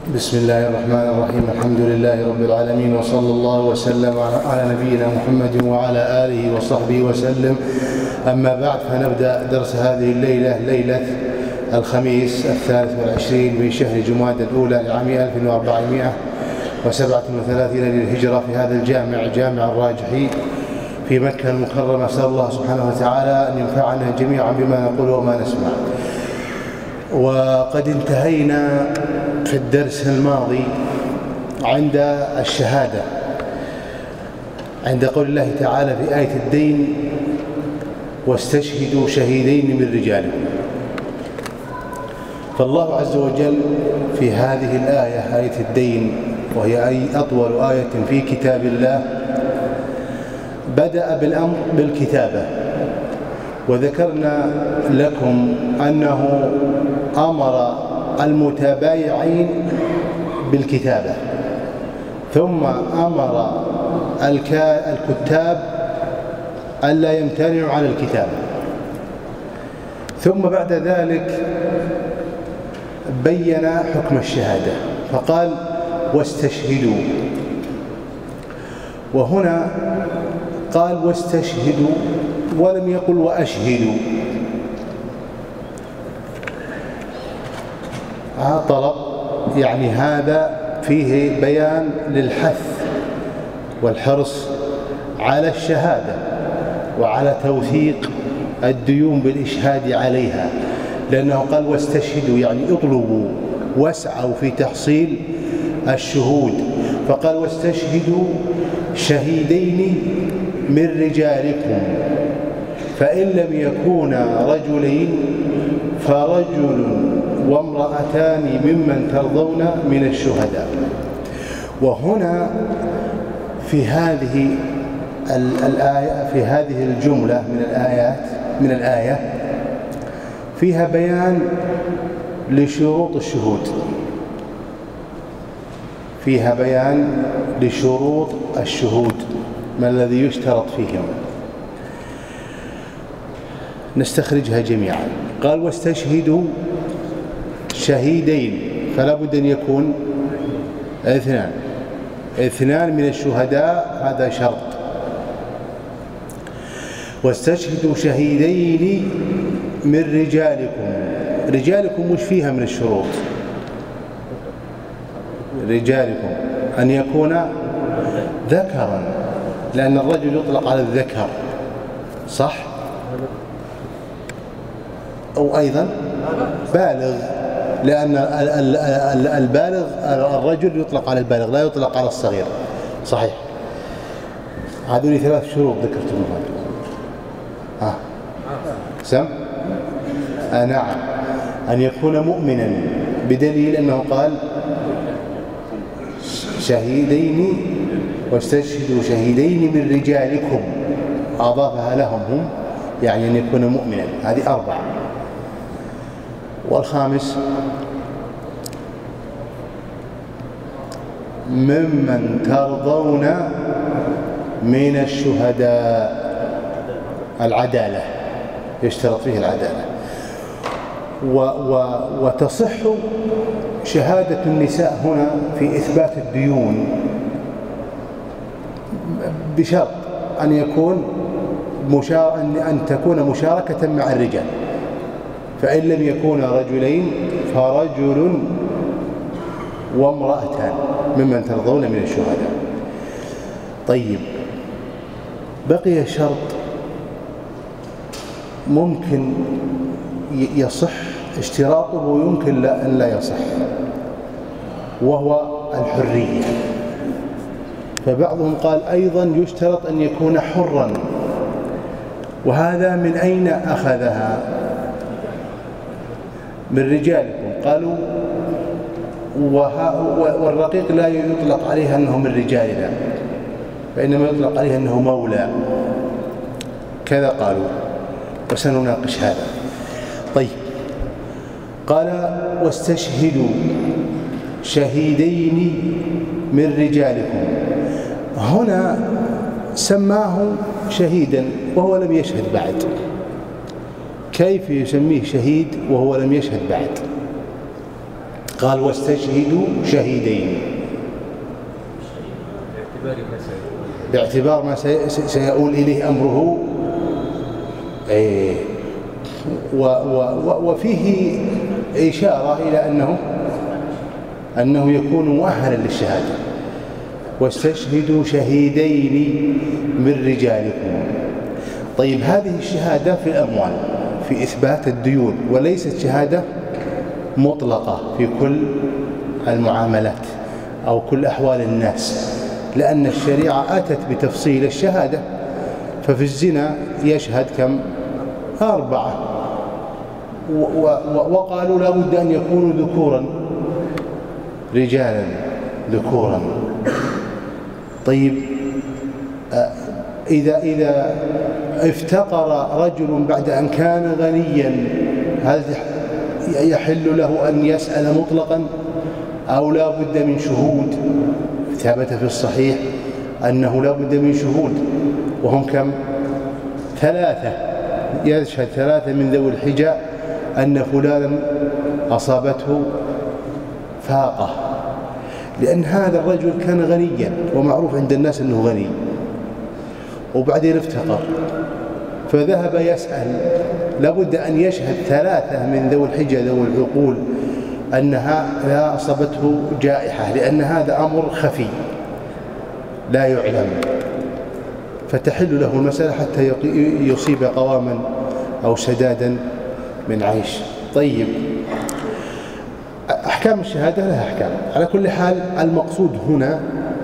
بسم الله الرحمن الرحيم. الحمد لله رب العالمين، وصلى الله وسلم على نبينا محمد وعلى آله وصحبه وسلم. أما بعد، فنبدأ درس هذه الليلة، ليلة الخميس 23 من شهر جمادى الأولى لعام 1437 للهجرة في هذا الجامع، جامع الراجحي في مكة المكرمة. أسأل الله سبحانه وتعالى أن ينفعنا جميعا بما نقول وما نسمع. وقد انتهينا في الدرس الماضي عند الشهادة، عند قول الله تعالى في آية الدين: واستشهدوا شهيدين من رجالكم. فالله عز وجل في هذه الآية، آية الدين، وهي أطول آية في كتاب الله، بدأ بالأمر بالكتابة، وذكرنا لكم أنه أمر المتبايعين بالكتابة، ثم أمر الكتاب ألا يمتنعوا عن الكتابة، ثم بعد ذلك بين حكم الشهادة فقال: واستشهدوا. وهنا قال: واستشهدوا، ولم يقل وأشهدوا. طلب، يعني هذا فيه بيان للحث والحرص على الشهادة وعلى توثيق الديون بالإشهاد عليها، لأنه قال: واستشهدوا، يعني اطلبوا واسعوا في تحصيل الشهود. فقال: واستشهدوا شهيدين من رجالكم، فإن لم يكونا رجلين فرجل وامرأتان ممن ترضون من الشهداء. وهنا في هذه الآية، في هذه الجملة من الآية فيها بيان لشروط الشهود، فيها بيان لشروط الشهود، ما الذي يشترط فيهم. نستخرجها جميعا. قال: واستشهدوا شهيدين، فلا بد أن يكون اثنان من الشهداء، هذا شرط. واستشهدوا شهيدين من رجالكم. رجالكم مش فيها من الشروط؟ رجالكم أن يكون ذكرا، لأن الرجل يطلق على الذكر، صح؟ أو أيضا بالغ، لأن البالغ الرجل يطلق على البالغ، لا يطلق على الصغير، صحيح. هذول 3 شروط ذكرتموها. سم؟ نعم. أن يكون مؤمنا، بدليل أنه قال: شهيدين، واستشهدوا شهيدين من رجالكم، أضافها لهم هم، يعني أن يكون مؤمنا. هذه 4. والخامس: ممن ترضون من الشهداء، العدالة، يشترط فيه العدالة. وتصح شهادة النساء هنا في إثبات الديون بشرط أن تكون مشاركة مع الرجال، فإن لم يكونا رجلين فرجل وامرأتان ممن ترضون من الشهداء. طيب، بقي شرط ممكن يصح اشتراطه ويمكن أن لا يصح، وهو الحرية. فبعضهم قال أيضا يشترط أن يكون حرا، وهذا من أين أخذها؟ من رجالكم. قالوا والرقيق لا يطلق عليه أنه من رجالنا، فإنما يطلق عليه أنه مولى، كذا قالوا، وسنناقش هذا. طيب، قال: واستشهدوا شهيدين من رجالكم. هنا سماه شهيدا وهو لم يشهد بعد. كيف يسميه شهيد وهو لم يشهد بعد؟ قال واستشهدوا شهيدين باعتبار ما سيؤول إليه أمره. وفيه إشارة إلى أنه يكون مؤهلا للشهادة. واستشهدوا شهيدين من رجالكم. طيب هذه الشهادة في الأموال في إثبات الديون، وليست شهادة مطلقة في كل المعاملات أو كل أحوال الناس، لأن الشريعة أتت بتفصيل الشهادة. ففي الزنا يشهد كم؟ 4، وقالوا لا بد أن يكونوا ذكورا، رجالا ذكورا. طيب إذا افتقر رجل بعد أن كان غنيا، هل يحل له أن يسأل مطلقا أو لا بد من شهود؟ ثبت في الصحيح أنه لا بد من شهود، وهم كم؟ 3. يشهد 3 من ذوي الحجة أن فلانا أصابته فاقة، لأن هذا الرجل كان غنيا ومعروف عند الناس أنه غني، وبعدين افتقر فذهب يسأل. لابد أن يشهد 3 من ذوي الحجة ذوي العقول أنها لا أصابته جائحة، لأن هذا أمر خفي لا يعلم، فتحل له المسألة حتى يصيب قواما أو سدادا من عيش. طيب أحكام الشهادة لها أحكام. على كل حال المقصود هنا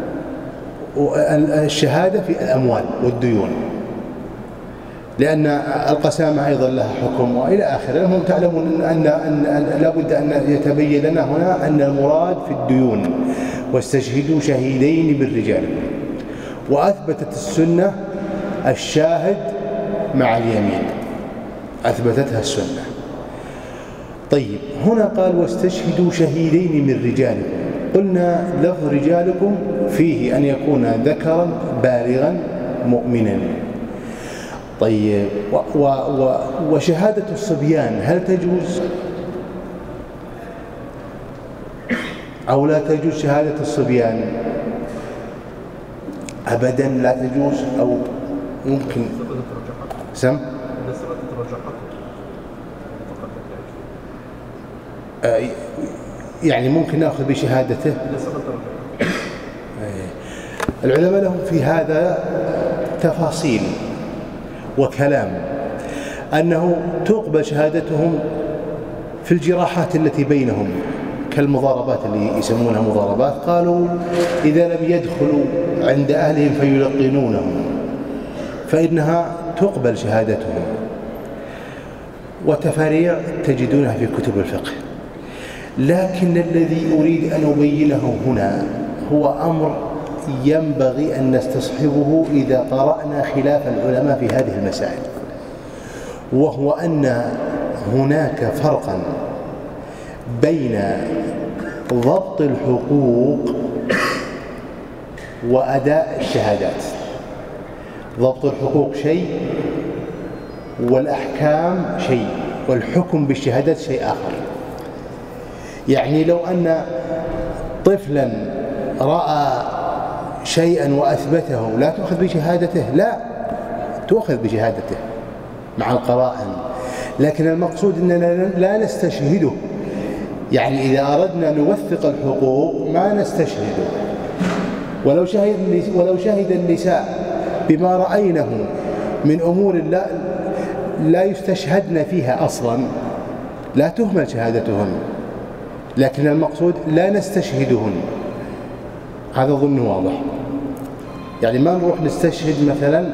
الشهادة في الأموال والديون، لأن القسامة أيضا لها حكم وإلى آخره. هم تعلمون أن لا بد أن يتبين لنا هنا أن المراد في الديون واستشهدوا شهيدين من رجالكم. وأثبتت السنة الشاهد مع اليمين، أثبتتها السنة. طيب هنا قال واستشهدوا شهيدين من رجالكم. قلنا لفظ رجالكم فيه أن يكون ذكرا بالغا مؤمنا. طيب وشهادة الصبيان هل تجوز أو لا تجوز شهادة الصبيان؟ أبدا لا تجوز، أو ممكن سم يعني ممكن نأخذ بشهادته. العلماء لهم في هذا تفاصيل وكلام، أنه تقبل شهادتهم في الجراحات التي بينهم كالمضاربات اللي يسمونها مضاربات. قالوا إذا لم يدخلوا عند أهلهم فيلقنونهم فإنها تقبل شهادتهم. وتفاريع تجدونها في كتب الفقه. لكن الذي أريد أن أبينه هنا هو أمر ينبغي أن نستصحبه إذا قرأنا خلاف العلماء في هذه المسائل، وهو أن هناك فرقا بين ضبط الحقوق وأداء الشهادات. ضبط الحقوق شيء والأحكام شيء، والحكم بالشهادات شيء آخر. يعني لو أن طفلا رأى شيئا وأثبته لا تؤخذ بشهادته، لا تؤخذ بشهادته مع القرائن، لكن المقصود أننا لا نستشهده. يعني إذا أردنا نوثق الحقوق ما نستشهده. ولو شهد النساء بما رأينه من أمور لا يستشهدن فيها أصلا لا تهمل شهادتهن، لكن المقصود لا نستشهدهن. هذا ظن واضح. يعني ما نروح نستشهد مثلا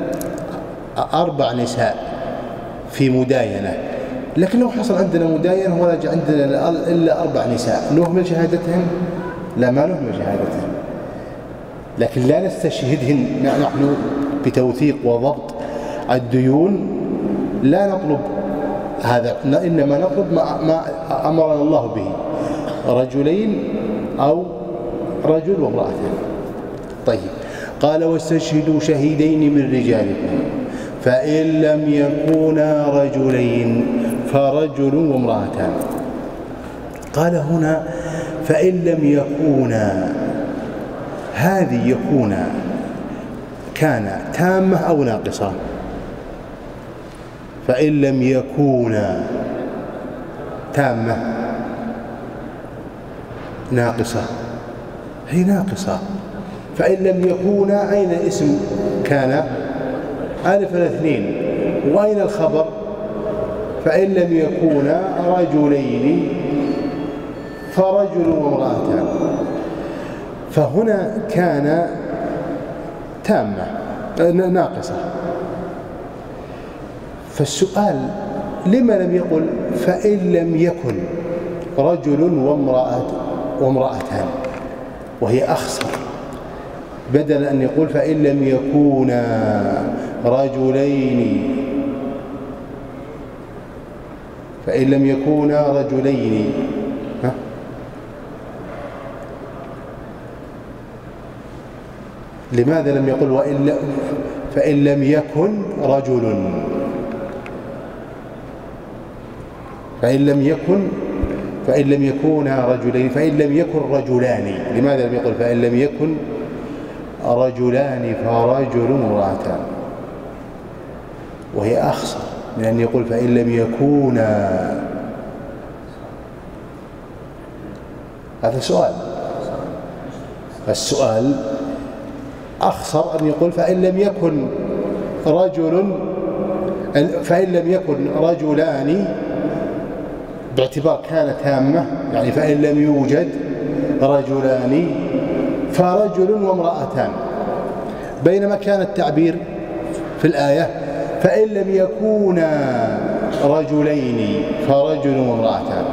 4 نساء في مداينة، لكن لو حصل عندنا مداينة ولا جاء عندنا إلا 4 نساء نهمل شهادتهن؟ لا، ما نهمل شهادتهن، لكن لا نستشهدهن. نحن بتوثيق وضبط الديون لا نطلب هذا، إنما نطلب ما أمرنا الله به، رجلين أو رجل وامرأتين. طيب قال واستشهدوا شهيدين من رجالكم فإن لم يكونا رجلين فرجل وامرأتان. قال هنا فإن لم يكونا، هذه يكون كان تامة أو ناقصة؟ فإن لم يكونا تامة ناقصة، هي ناقصة. فإن لم يكونا أين اسم كان؟ ألف الاثنين، وأين الخبر؟ فإن لم يكونا رجلين فرجل وامرأتان. فهنا كان تامة ناقصة. فالسؤال لما لم يقل فإن لم يكن رجل وامرأتان وهي أخصر، بدل أن يقول فإن لم يكونا رجلين، فإن لم يكونا رجلين. لماذا لم يقل فإن لم يكن رجل؟ فإن لم يكونا رجلين، فإن لم يكن رجلان. لماذا لم يقل فإن لم يكن رجلان فرجل وامرأتان وهي أخصر من أن يقول فإن لم يكونا؟ هذا سؤال. السؤال أخصر أن يقول فإن لم يكن رجلان، باعتبار كانت تامة، يعني فإن لم يوجد رجلان فرجل وامرأتان، بينما كان التعبير في الآية فإن لم يكونا رجلين فرجل وامرأتان.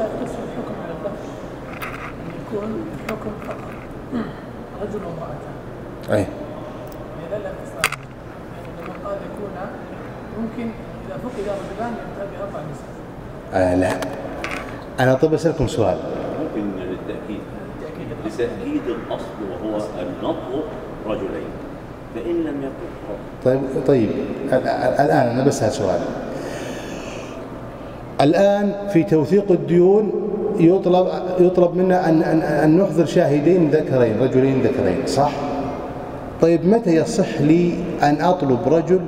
يكون الحكم فقط رجل وامرأتان. أي. لا الاختصار. يعني لما قال يكون ممكن إذا فقد رجلان ينتهي بأربع نساء. لا. أنا طب أسألكم سؤال. ممكن لتأكيد الأصل وهو النطق رجلين، فإن لم يكن. طيب الآن أنا بسأل سؤال. الآن في توثيق الديون يطلب منا أن نحضر شاهدين ذكرين، رجلين ذكرين، صح؟ طيب متى يصح لي أن أطلب رجل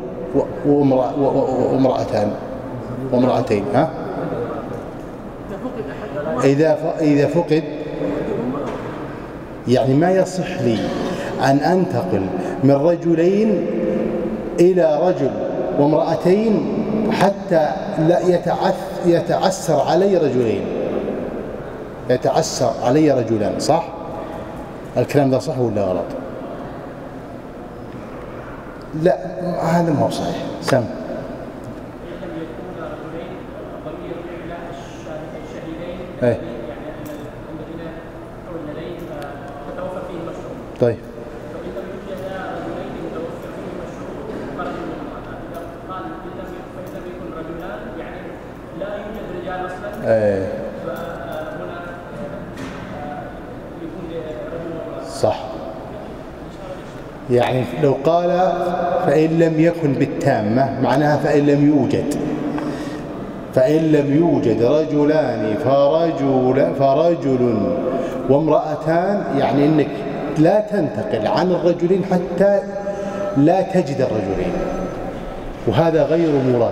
وامرأتين؟ ها؟ إذا فقد، يعني ما يصح لي أن أنتقل من رجلين إلى رجل وامرأتين حتى لا يتعسر علي رجلين، يتعسر علي رجلان، صح؟ الكلام ده صح ولا غلط؟ لا، هذا ما هو صحيح. سم. ايه. طيب. صح. يعني لو قال فإن لم يكن بالتامة معناها فإن لم يوجد رجلان فرجل وامرأتان، يعني أنك لا تنتقل عن الرجلين حتى لا تجد الرجلين، وهذا غير مراد،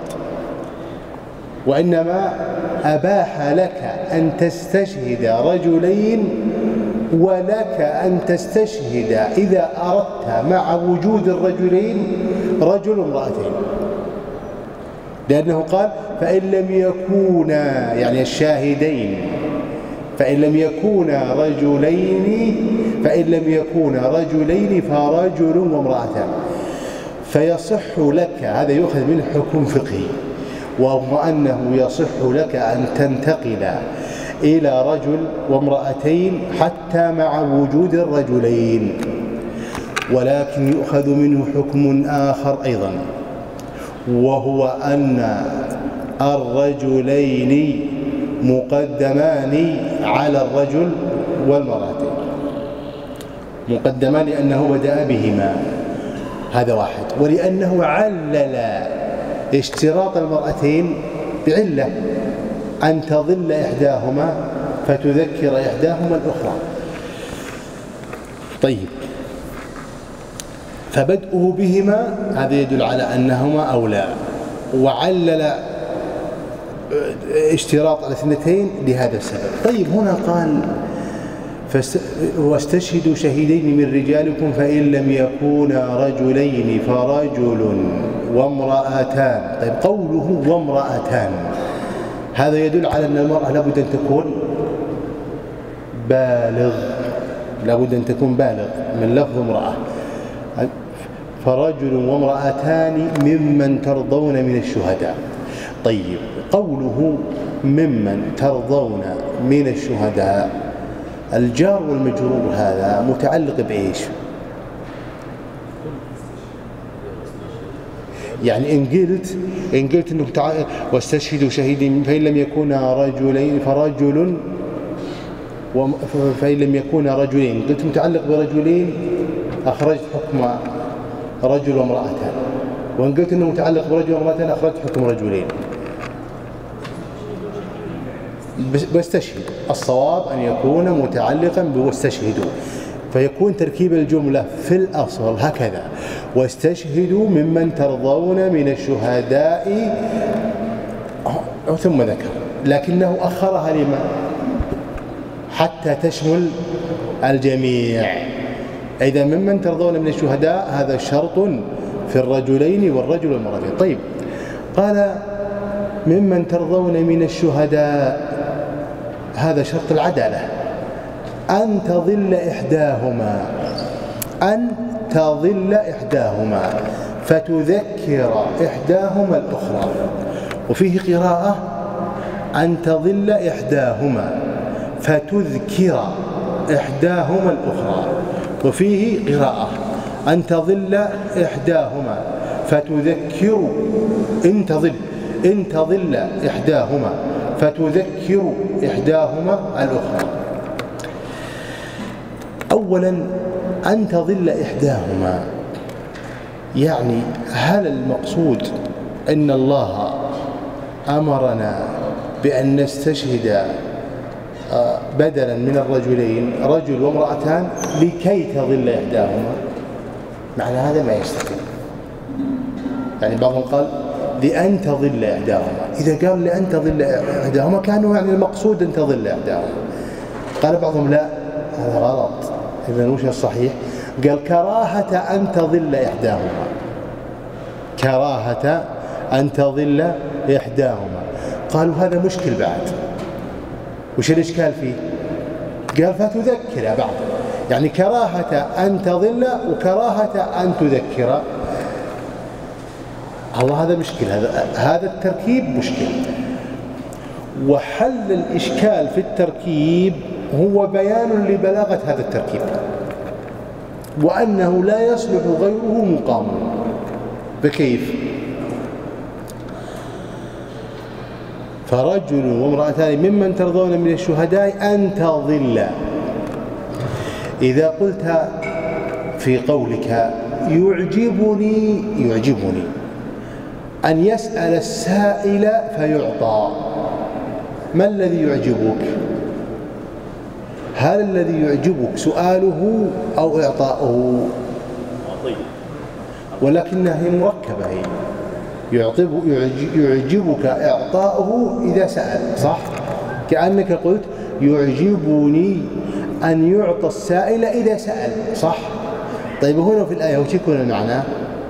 وإنما أباح لك أن تستشهد رجلين ولك أن تستشهد إذا أردت مع وجود الرجلين رجل وامرأتين، لأنه قال فإن لم يكونا، يعني الشاهدين، فإن لم يكونا رجلين فرجل وامرأتان، فيصح لك، هذا يؤخذ منه حكم فقهي، وهو أنه يصح لك أن تنتقل إلى رجل وامرأتين حتى مع وجود الرجلين، ولكن يؤخذ منه حكم آخر أيضا، وهو أن الرجلين مقدمان على الرجل والمرأتين، مقدمان لأنه بدأ بهما، هذا واحد، ولأنه علل اشتراط المرأتين بعلة أن تظل إحداهما فتذكر إحداهما الأخرى. طيب، فبدءه بهما هذا يدل على أنهما أولى، وعلل اشتراط الاثنتين لهذا السبب. طيب، هنا قال واستشهدوا شهيدين من رجالكم فإن لم يكونا رجلين فرجل وامرأتان. طيب، قوله وامرأتان هذا يدل على أن المرأة لابد أن تكون بالغ، لابد أن تكون بالغ من لفظ امرأة. فرجل وامرأتان ممن ترضون من الشهداء. طيب، قوله ممن ترضون من الشهداء، الجار والمجرور هذا متعلق بإيش؟ يعني إن قلت إنه واستشهدوا شهيدين فإن لم يكونا رجلين فرجل فإن لم يكونا رجلين، قلت متعلق برجلين أخرجت حكم رجل وامرأتان، وإن قلت إنه متعلق برجل وامرأتان أخرجت حكم رجلين. واستشهد الصواب أن يكون متعلقا بواستشهدوا، فيكون تركيب الجملة في الأصل هكذا: واستشهدوا ممن ترضون من الشهداء، ثم ذكر، لكنه أخرها لما؟ حتى تشمل الجميع. إذا ممن ترضون من الشهداء هذا شرط في الرجلين والرجل والمرأتين. طيب، قال ممن ترضون من الشهداء هذا شرط العدالة، أن تظل إحداهما، أن تظل إحداهما فتذكر إحداهما الأخرى. وفيه قراءة أن تظل إحداهما فتذكر إحداهما الأخرى، وفيه قراءة أن تظل إحداهما فتذكر، إن تظل إحداهما فتذكر إحداهما الأخرى. أولا، أن تظل إحداهما، يعني هل المقصود أن الله أمرنا بأن نستشهد بدلا من الرجلين رجل وامرأتان لكي تظل إحداهما؟ معنى هذا ما يستقيم. يعني بعضهم قال لأن تظل إحداهما، إذا قال لأن تظل إحداهما كانوا يعني المقصود أن تظل إحداهما. قال بعضهم لا، هذا غلط. إذن وش الصحيح؟ قال كراهة أن تظل إحداهما، كراهة أن تظل إحداهما. قالوا هذا مشكل بعد. وش الإشكال فيه؟ قال فتذكر بعض، يعني كراهة أن تظل وكراهة أن تذكر. الله هذا مشكل، هذا التركيب مشكل. وحل الإشكال في التركيب هو بيان لبلاغة هذا التركيب، وأنه لا يصلح غيره مقاما. بكيف؟ فرجل وامرأتان ممن ترضون من الشهداء أن تظل. إذا قلت في قولك يعجبني أن يسأل السائل فيعطى، ما الذي يعجبك؟ هل الذي يعجبك سؤاله أو إعطاؤه؟ ولكنها هي مركبة، هي يعجبك إعطاؤه إذا سأل، صح؟ كأنك قلت يعجبني أن يعطى السائل إذا سأل، صح؟ طيب، هنا في الآية وش يكون المعنى؟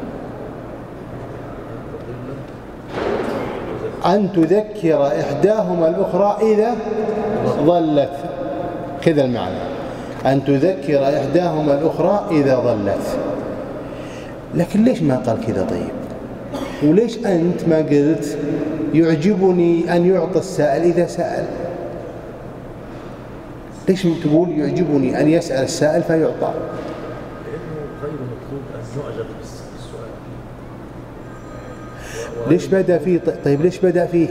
أن تذكر إحداهما الأخرى إذا ظلت، كذا المعنى، أن تذكر إحداهما الأخرى إذا ظلت. لكن ليش ما قال كذا؟ طيب، وليش أنت ما قلت يعجبني أن يعطى السائل إذا سأل؟ ليش تقول يعجبني أن يسأل السائل فيعطى؟ لأنه غير مطلوب أن يعجب بالسؤال. ليش بدأ فيه؟ طيب، ليش بدأ فيه؟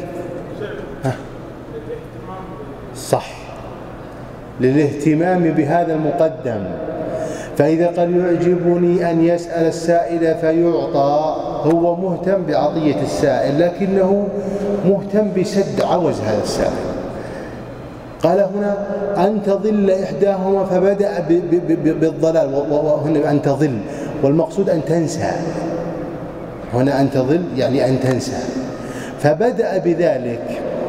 صح، للاهتمام بهذا المقدم. فإذا قال يعجبني أن يسأل السائل فيعطى، هو مهتم بعطية السائل، لكنه مهتم بسد عوز هذا السائل. قال هنا أن تضل إحداهما فبدأ بالضلال، وهنا أن تضل، والمقصود أن تنسى. هنا أن تضل يعني أن تنسى، فبدأ بذلك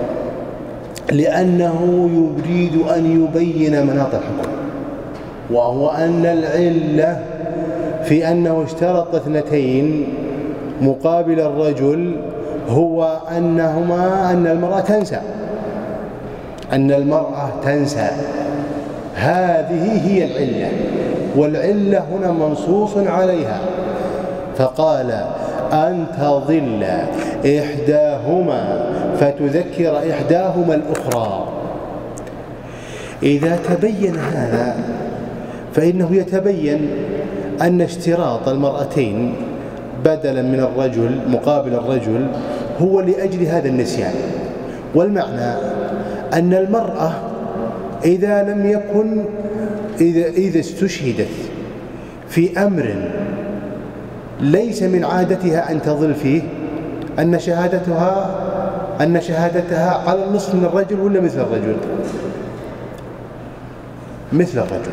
لأنه يريد أن يبين مناط الحكم، وهو أن العلة في أنه اشترط اثنتين مقابل الرجل هو أن المرأة تنسى، أن المرأة تنسى. هذه هي العلة، والعلة هنا منصوص عليها، فقال أن تضل إحداهما فتذكر إحداهما الأخرى. إذا تبين هذا فإنه يتبين أن اشتراط المرأتين بدلا من الرجل مقابل الرجل هو لأجل هذا النسيان. والمعنى أن المرأة إذا استشهدت في أمر ليس من عادتها أن تضل فيه، أن شهادتها على النصف من الرجل ولا مثل الرجل؟ مثل الرجل.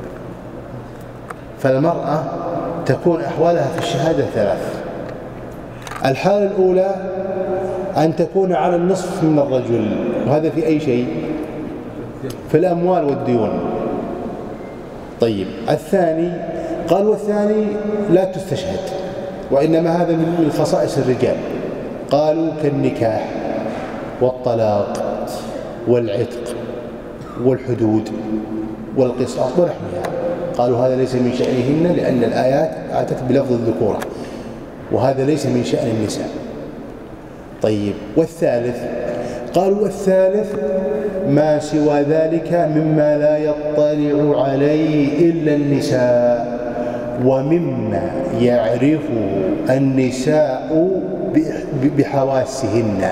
فالمرأة تكون أحوالها في الشهادة ثلاث. الحالة الأولى أن تكون على النصف من الرجل، وهذا في أي شيء؟ في الأموال والديون. طيب الثاني قال والثاني لا تستشهد، وإنما هذا من خصائص الرجال، قالوا كالنكاح والطلاق والعتق والحدود والقصاص ونحوها، قالوا هذا ليس من شأنهن لأن الآيات أتت بلفظ الذكورة، وهذا ليس من شأن النساء. طيب والثالث قالوا والثالث ما سوى ذلك مما لا يطلع عليه إلا النساء، ومما يعرفه النساء بحواسهن،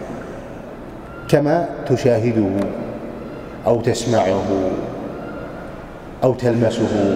كما تشاهده أو تسمعه أو تلمسه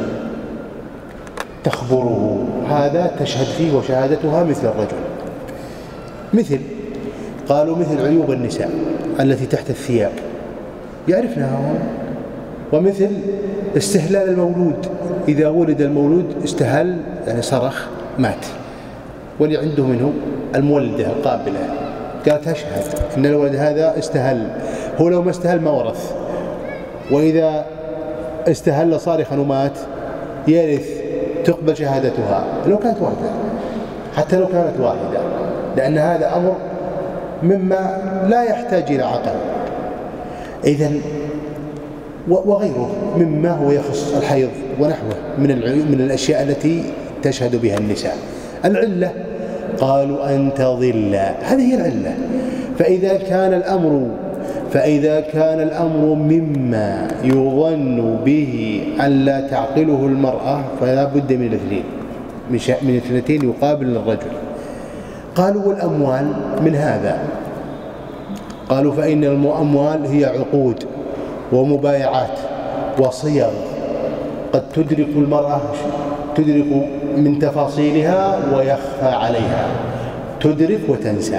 تخبره، هذا تشهد فيه وشهادتها مثل الرجل. مثل قالوا مثل عيوب النساء التي تحت الثياب يعرفنها هم، ومثل استهلال المولود، إذا ولد المولود استهل يعني صرخ مات، واللي عنده منه المولدة القابلة قالت تشهد إن الولد هذا استهل، هو لو ما استهل ما ورث، وإذا استهل صارخا ومات يرث، تقبل شهادتها لو كانت واحدة، حتى لو كانت واحدة، لأن هذا أمر مما لا يحتاج إلى عقل. إذن وغيره مما هو يخص الحيض ونحوه من الأشياء التي تشهد بها النساء. العلة قالوا أن تضل، هذه هي العلة. فإذا كان الأمر مما يظن به أن لا تعقله المرأة فلا بد من الاثنين، من اثنتين يقابل الرجل. قالوا والأموال من هذا، قالوا فإن الأموال هي عقود ومبايعات وصيغ قد تدرك المرأة، تدرك من تفاصيلها ويخفى عليها، تدرك وتنسى،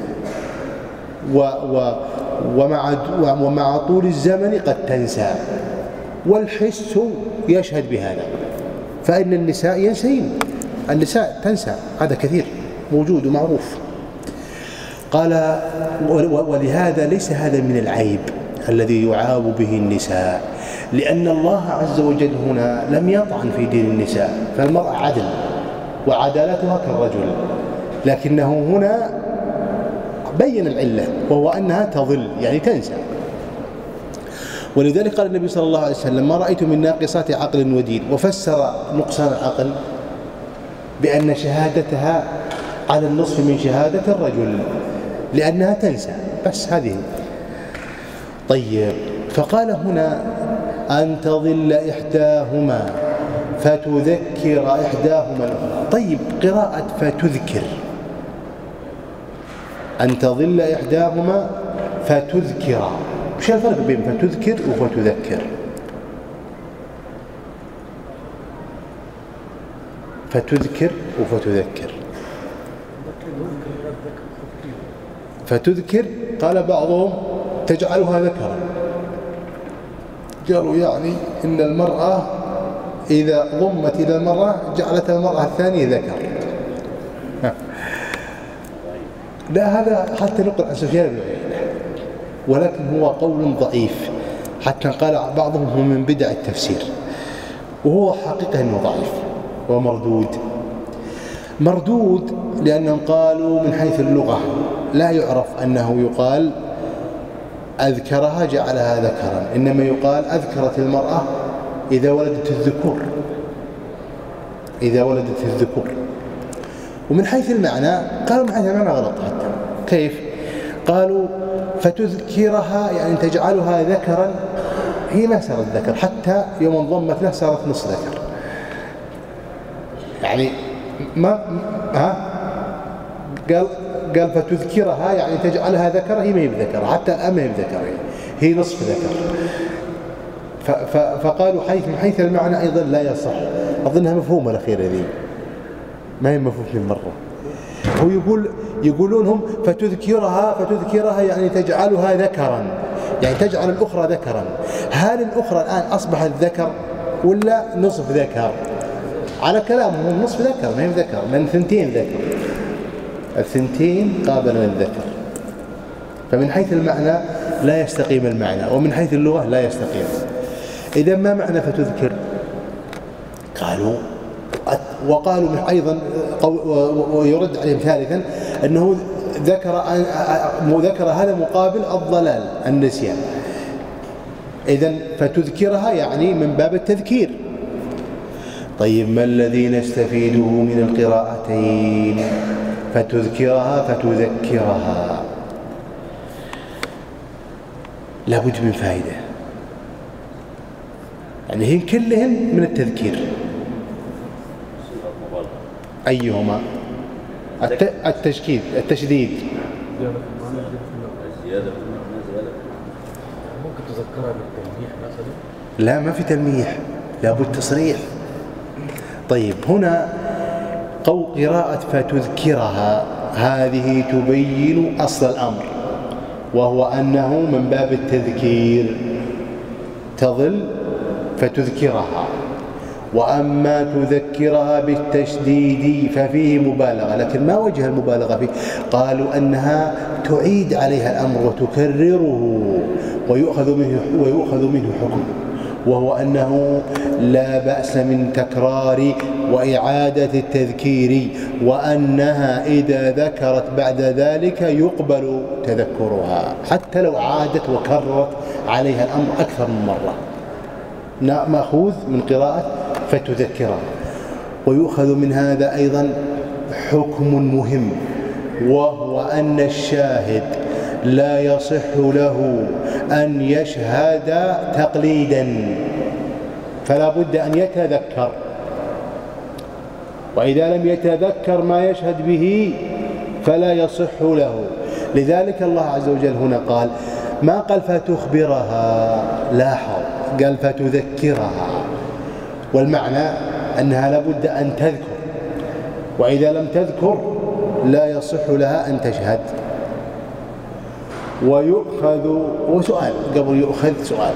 ومع طول الزمن قد تنسى، والحس يشهد بهذا. فإن النساء ينسين، النساء تنسى، هذا كثير موجود ومعروف. قال ولهذا ليس هذا من العيب الذي يعاب به النساء، لأن الله عز وجل هنا لم يطعن في دين النساء، فالمرأة عدل وعدالتها كالرجل، لكنه هنا بين العلة وهو أنها تضل يعني تنسى. ولذلك قال النبي صلى الله عليه وسلم ما رأيت من ناقصات عقل ودين، وفسر نقصان العقل بأن شهادتها على النصف من شهادة الرجل لأنها تنسى، بس هذه. طيب فقال هنا أن تضل إحداهما فتذكر إحداهما الأخرى. طيب قراءة فتذكر، أن تضل إحداهما فتذكر، وش الفرق بين فتذكر وفتذكر؟ فتذكر وفتذكر. فتذكر قال بعضهم تجعلها ذكرا قالوا يعني إن المرأة إذا ضمت إلى المرأة جعلت المرأة الثانية ذكر. لا هذا حتى نقل عن سفيان بن عيينة، ولكن هو قول ضعيف، حتى قال بعضهم هو من بدع التفسير، وهو حقيقة أنه ضعيف ومردود. مردود لأنهم قالوا من حيث اللغة لا يعرف أنه يقال أذكرها جعلها ذكرا، إنما يقال أذكرت المرأة إذا ولدت الذكور، إذا ولدت الذكور. ومن حيث المعنى قالوا من حيث المعنى غلط حتى. كيف؟ قالوا فتذكرها يعني تجعلها ذكرا، هي ما صارت ذكر حتى يوم انضمت له صارت نص ذكر، يعني ما قال فتذكرها يعني تجعلها ذكر، هي ما هي بذكر حتى الآن ما هي بذكر، هي نصف ذكر. فقالوا من حيث المعنى أيضا لا يصح. أظنها مفهومة الأخيرة ذي، ما هي مفهوم من مرة. هو يقولون هم فتذكرها يعني تجعلها ذكرا، يعني تجعل الأخرى ذكرا. هل الأخرى الآن أصبحت ذكر ولا نصف ذكر؟ على كلامهم نصف ذكر، ما هي ذكر، من ثنتين ذكر، الثنتين قابل للذكر. فمن حيث المعنى لا يستقيم المعنى، ومن حيث اللغة لا يستقيم. إذا ما معنى فتذكر؟ قالوا وقالوا أيضا ويرد عليهم ثالثا أنه ذكر هذا مقابل الضلال النسيان. إذن فتذكرها يعني من باب التذكير. طيب ما الذي نستفيده من القراءتين فتذكرها فتذكرها؟ لابد من فائدة، يعني هن كلهن من التذكير. أيهما؟ التشديد. ممكن تذكرها بالتلميح مثلا؟ لا ما في تلميح، لابد تصريح. طيب هنا قراءة فتذكرها هذه تبين أصل الأمر، وهو أنه من باب التذكير تظل فتذكرها. وأما تذكرها بالتشديد ففيه مبالغة، لكن ما وجه المبالغة فيه؟ قالوا أنها تعيد عليها الأمر وتكرره ويؤخذ منه حكم، وهو أنه لا بأس من تكرار وإعادة التذكير، وأنها إذا ذكرت بعد ذلك يقبل تذكرها حتى لو عادت وكررت عليها الأمر أكثر من مرة. مأخوذ من قراءة فتذكرها. ويؤخذ من هذا أيضا حكم مهم، وهو أن الشاهد لا يصح له أن يشهد تقليدا، فلا بد أن يتذكر، وإذا لم يتذكر ما يشهد به فلا يصح له. لذلك الله عز وجل هنا قال ما قال فتخبرها، لاحظ قال فتذكرها، والمعنى أنها لابد أن تذكر، وإذا لم تذكر لا يصح لها أن تشهد. ويؤخذ، وسؤال قبل يؤخذ سؤال،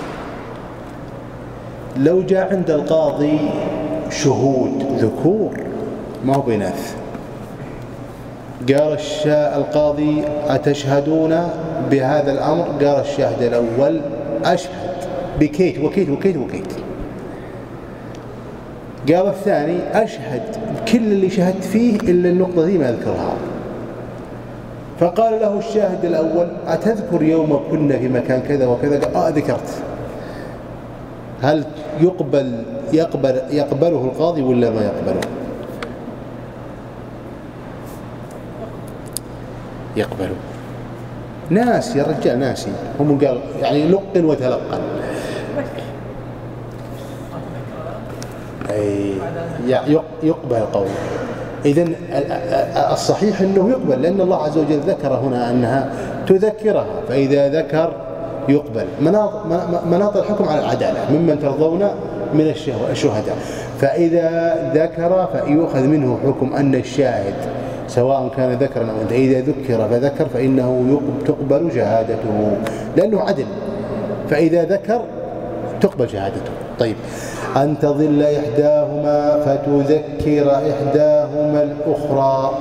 لو جاء عند القاضي شهود ذكور ما هو بإناث، قال القاضي أتشهدون بهذا الأمر؟ قال الشاهد الأول أشهد بكيت وكيت وكيت وكيت. قال الثاني أشهد كل اللي شهدت فيه إلا النقطة دي ما أذكرها. فقال له الشاهد الأول أتذكر يوم كنا في مكان كذا وكذا؟ قال ذكرت. هل يقبله القاضي ولا ما يقبله؟ يقبله. ناس يا رجال ناسي، هم قال يعني لقن وتلقن. أي يقبل القول. إذن الصحيح أنه يقبل، لأن الله عز وجل ذكر هنا أنها تذكرها، فإذا ذكر يقبل. مناط الحكم على العدالة ممن ترضون من الشهداء، فإذا ذكر فيؤخذ منه حكم أن الشاهد سواء كان ذكرا أو أنثى إذا ذكر فذكر فإنه تقبل شهادته لأنه عدل. فإذا ذكر تقبل شهادته. طيب، أن تضل إحداهما فتذكر إحداهما الأخرى.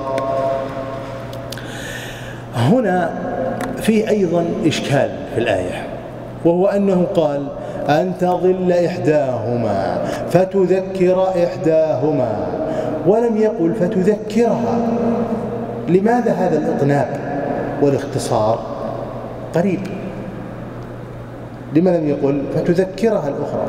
هنا في أيضا إشكال في الآية، وهو أنه قال أن تضل إحداهما فتذكر إحداهما، ولم يقل فتذكرها. لماذا هذا الإطناب والاختصار قريب؟ لما لم يقل فتذكرها الأخرى؟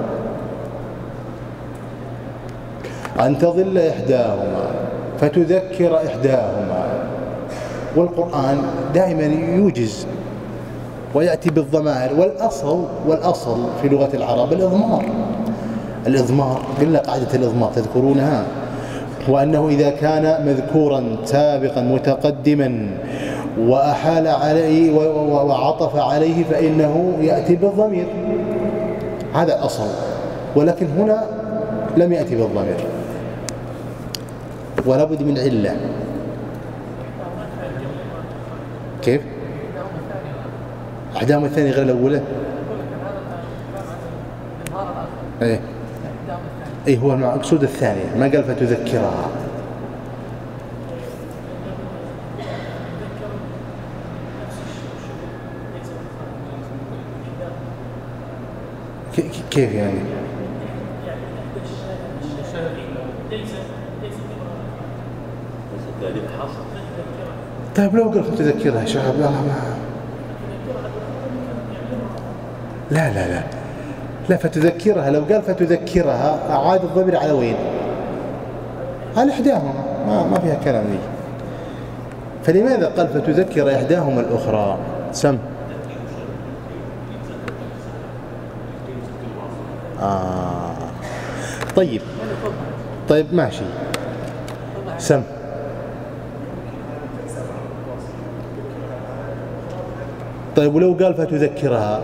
أن تضل إحداهما فتذكر إحداهما، والقرآن دائما يوجز ويأتي بالضمائر، والأصل في لغة العرب الإضمار. قلنا قاعدة الإضمار تذكرونها، وأنه إذا كان مذكورا سابقا متقدما وأحال عليه وعطف عليه فإنه يأتي بالضمير، هذا الأصل. ولكن هنا لم يأتي بالضمير، ولا بد من علة. كيف؟ إحداهما الثانية غير الأولى؟ إيه هو المقصود الثانية، ما قال فتذكرها. كيف يعني؟ طيب لو قال فتذكرها يا شباب، لا فتذكرها. لو قال فتذكرها أعاد الضمير على وين؟ على إحداهما، ما فيها كلام لي. فلماذا قال فتذكر إحداهما الأخرى؟ سم طيب ماشي، سم. طيب ولو قال فتذكرها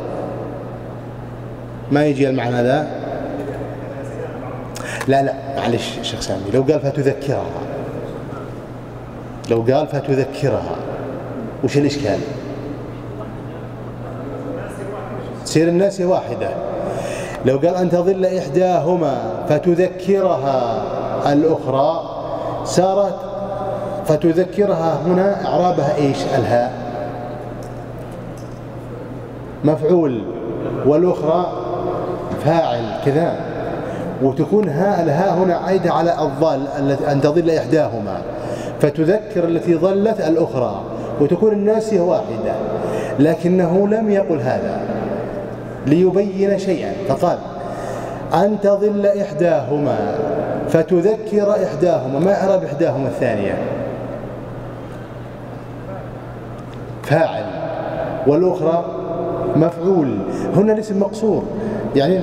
ما يجي المعنى ذا؟ لا معلش شيخ سامي، لو قال فتذكرها وش الإشكال؟ تصير الناس واحدة. لو قال أن تضل إحداهما فتذكرها الأخرى، صارت فتذكرها هنا إعرابها إيش؟ الهاء مفعول، والأخرى فاعل كذا، وتكون الهاء هنا عايدة على الضال التي أن تضل إحداهما، فتذكر التي ضلت الأخرى، وتكون الناسية واحدة. لكنه لم يقل هذا ليبين شيئا، فقال أن تضل إحداهما فتذكر إحداهما. ما إعراب إحداهما الثانية؟ فاعل، والأخرى مفعول. هنا الاسم مقصور، يعني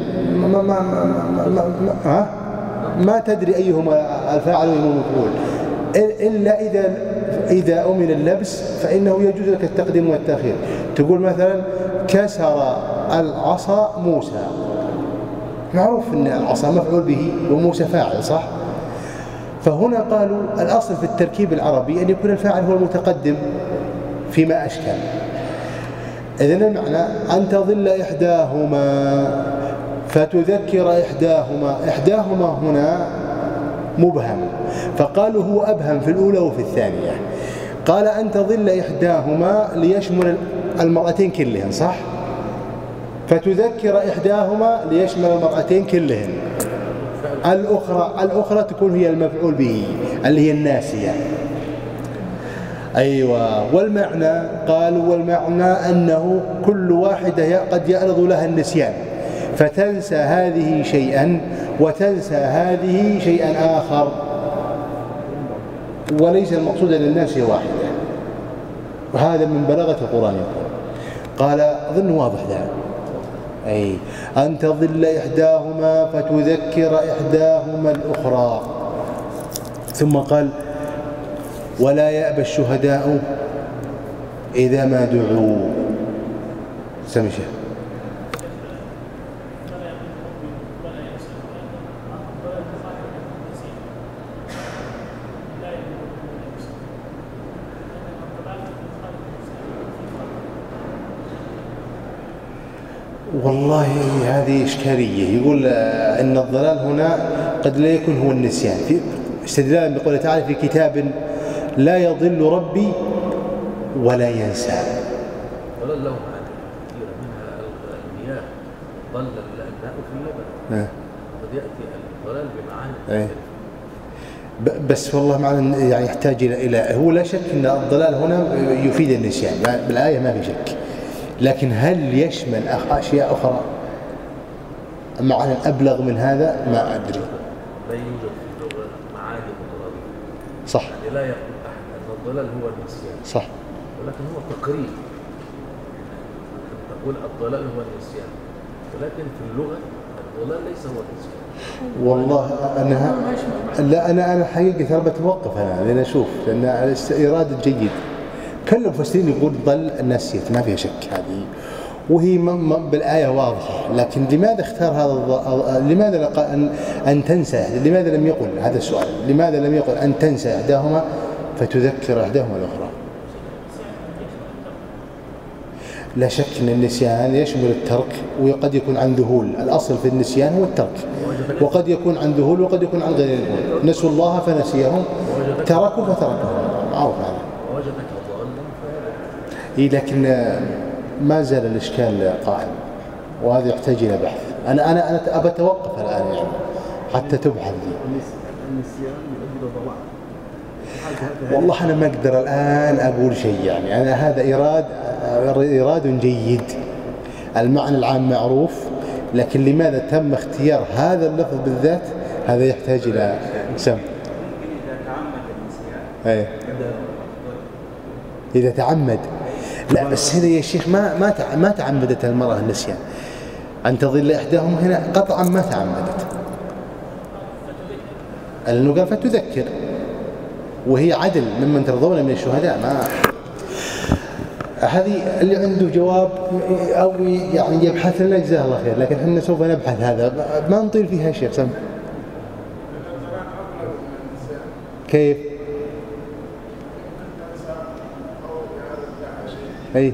ما تدري أيهما الفاعل وأيهما المفعول، إلا إذا أمن اللبس فإنه يجوز لك التقديم والتأخير. تقول مثلا كسر العصا موسى، معروف أن العصا مفعول به وموسى فاعل، صح؟ فهنا قالوا الأصل في التركيب العربي أن يكون الفاعل هو المتقدم فيما أشكل. إذن المعنى أن تضل إحداهما فتذكر إحداهما. إحداهما هنا مبهم، فقالوا هو أبهم في الأولى وفي الثانية. قال أن تضل إحداهما ليشمل المرأتين كلهن، صح؟ فتذكر إحداهما ليشمل المرأتين كلهن. الأخرى تكون هي المفعول به اللي هي الناسية. أيوة. والمعنى قالوا والمعنى أنه كل واحدة قد يعرض لها النسيان، فتنسى هذه شيئا وتنسى هذه شيئا آخر، وليس المقصود أن الناس واحدة. وهذا من بلاغة القرآن. قال أظن واضح ذا، أي أن تضل إحداهما فتذكر إحداهما الأخرى. ثم قال ولا يأبى الشهداء إذا ما دعوا. سمشه والله هذه إشكالية. يقول أن الضلال هنا قد لا يكون هو النسيان، في استدلالا بقوله تعالى في كتاب لا يضل ربي ولا ينسى. ضلال له معاني كثيرة، منها المياه، ضل الماء في اللبن، قد يأتي الضلال بمعاني. بس والله معنى يعني يحتاج إلى هو لا شك أن الضلال هنا يفيد النسيان، يعني بالآية ما في شك، لكن هل يشمل أشياء أخرى معنى أبلغ من هذا ما أدري. لا يوجد في اللغة معاني متضادة. صح. يعني لا يقول أحد أن الضلال هو النسيان. صح. ولكن هو تقريب. تقول الضلال هو النسيان، ولكن في اللغة الضلال ليس هو النسيان. والله أنا حقيقة ترى بتوقف أنا لأن أشوف، لأن إرادة جيد. كل المفسرين يقول ضل النسيت، ما فيها شك هذه، وهي بالآية واضحة، لكن لماذا اختار هذا؟ لماذا قال أن تنسى؟ لماذا لم يقل هذا السؤال؟ لماذا لم يقل أن تنسى إحداهما فتذكر إحداهما الأخرى؟ لا شك أن النسيان يشمل الترك، وقد يكون عن ذهول. الأصل في النسيان هو الترك، وقد يكون عن ذهول وقد يكون عن غير الذهول. نسوا الله فنسيهم، تركوا فتركهم، معروف هذا. لكن ما زال الإشكال قائم، وهذا يحتاج إلى بحث. أنا أبى أتوقف الآن يعني حتى تبحث لي. والله أنا ما أقدر الآن أقول شيء، يعني أنا هذا إيراد جيد، المعنى العام معروف، لكن لماذا تم اختيار هذا اللفظ بالذات هذا يحتاج إلى سمع. إذا تعمد، لا بس هنا يا شيخ ما تعمدت المرأة النسيان أن تضل إحداهما، هنا قطعا ما تعمدت، لأنه قال فتذكر، وهي عدل ممن ترضون من الشهداء. ما هذه اللي عنده جواب أو يعني يبحث لنا جزاه الله خير، لكن احنا سوف نبحث هذا، ما نطيل فيها شيخ. سم كيف؟ أي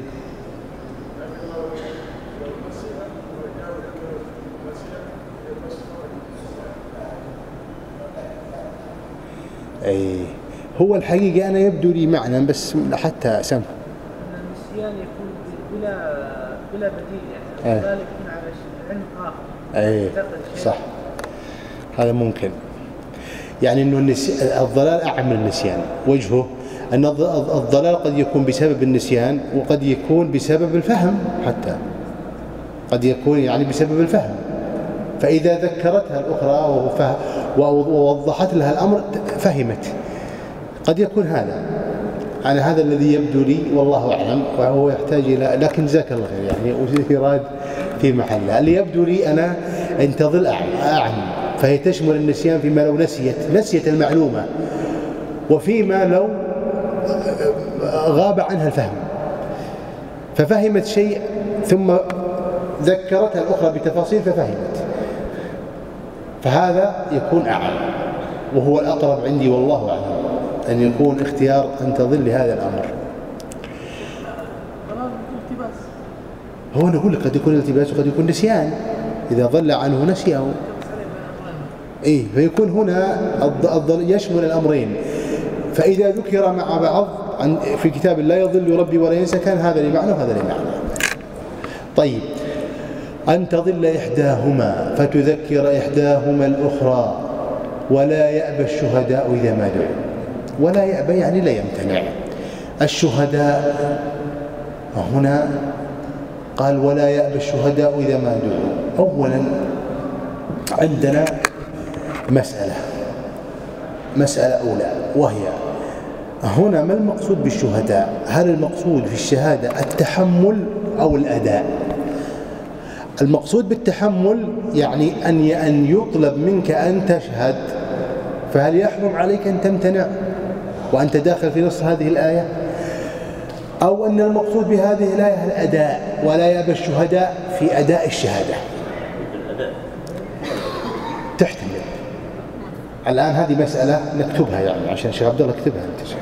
هو الحقيقة أنا يبدو لي معنى بس حتى سمع النسيان يكون بلا بديل، يعني ذلك يكون على علم آخر. صح، هذا ممكن، يعني إنه الضلال أعم من النسيان. وجهه أن الضلال قد يكون بسبب النسيان، وقد يكون بسبب الفهم، حتى قد يكون يعني بسبب الفهم، فإذا ذكرتها الأخرى ووضحت لها الأمر فهمت. قد يكون هذا، يعني هذا الذي يبدو لي والله أعلم، وهو يحتاج إلى، لكن جزاك الله خير يعني إيراد في محله. اللي يبدو لي أنا أن تظل أعم، فهي تشمل النسيان فيما لو نسيت المعلومة، وفيما لو غاب عنها الفهم، ففهمت شيء ثم ذكرتها الأخرى بتفاصيل ففهمت، فهذا يكون أعم، وهو الأقرب عندي والله أعلم أن يكون اختيار أن تظل هذا الأمر. هو نقول قد يكون التباس وقد يكون نسيان، إذا ضل عنه نسيه. فيكون هنا يشمل الأمرين، فإذا ذكر مع بعض في كتاب لا يضل ربي ولا ينسى كان هذا لمعنى وهذا لمعنى. طيب، أن تضل إحداهما فتذكر إحداهما الأخرى ولا يأبى الشهداء إذا ما دعوا. ولا يأبى يعني لا يمتنع. الشهداء هنا قال ولا يأبى الشهداء إذا ما دعوا. أولا عندنا مسألة أولى، وهي هنا ما المقصود بالشهداء؟ هل المقصود في الشهادة التحمل أو الأداء؟ المقصود بالتحمل يعني أن يطلب منك أن تشهد، فهل يحرم عليك أن تمتنع وأنت داخل في نص هذه الآية؟ أو أن المقصود بهذه الآية الأداء، ولا يأبى الشهداء في أداء الشهادة؟ تحتمل. الآن هذه مسألة نكتبها يعني عشان شيخ عبد الله اكتبها أنت.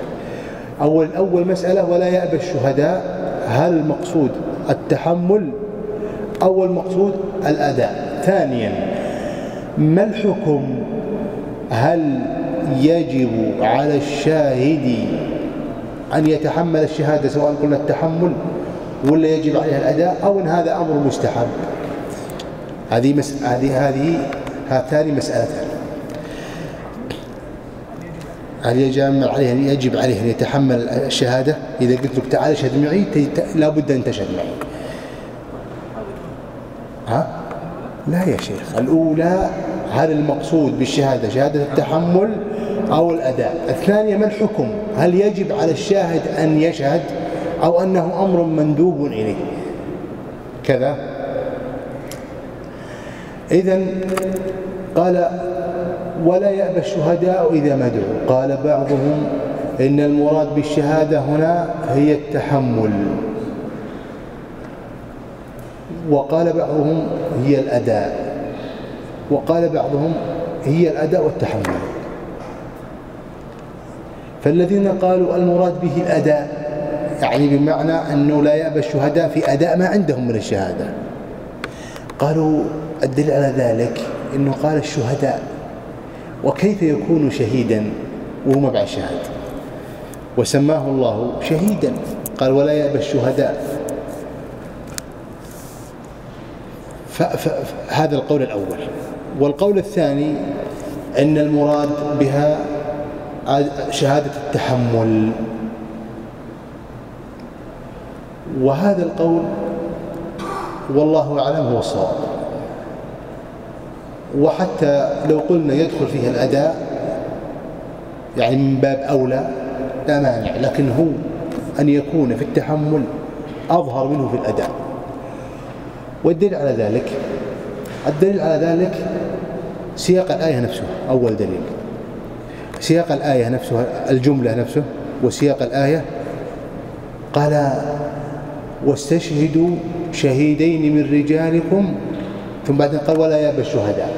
أول مسألة ولا يأبى الشهداء، هل المقصود التحمل أول مقصود الأداء. ثانيا ما الحكم؟ هل يجب على الشاهد أن يتحمل الشهادة سواء قلنا التحمل ولا يجب عليه الأداء، أو أن هذا أمر مستحب؟ هذه هاتان مسألتان. هل يجب عليه أن يتحمل الشهادة؟ إذا قلت لك تعال اشهد معي لا بد أن تشهد معي. ها؟ لا يا شيخ، الأولى هل المقصود بالشهادة شهادة التحمل أو الأداء؟ الثانية ما الحكم؟ هل يجب على الشاهد أن يشهد أو أنه أمر مندوب إليه كذا؟ إذن قال ولا يأبى الشهداء إذا ما دعوا. قال بعضهم إن المراد بالشهادة هنا هي التحمل، وقال بعضهم هي الأداء، وقال بعضهم هي الأداء والتحمل. فالذين قالوا المراد به الأداء يعني بمعنى أنه لا يأبى الشهداء في أداء ما عندهم من الشهادة، قالوا الدليل على ذلك أنه قال الشهداء، وكيف يكون شهيدا وهو ما بعد شهادة؟ وسماه الله شهيدا، قال ولا يأبى الشهداء. هذا القول الأول. والقول الثاني أن المراد بها شهادة التحمل، وهذا القول والله أعلم هو الصواب. وحتى لو قلنا يدخل فيها الأداء يعني من باب أولى لا مانع، لكن هو أن يكون في التحمل أظهر منه في الأداء. والدليل على ذلك سياق الآية نفسه. أول دليل سياق الآية نفسه، الجملة نفسه وسياق الآية. قال واستشهدوا شهيدين من رجالكم، ثم بعدين قال ولا يأبى الشهداء.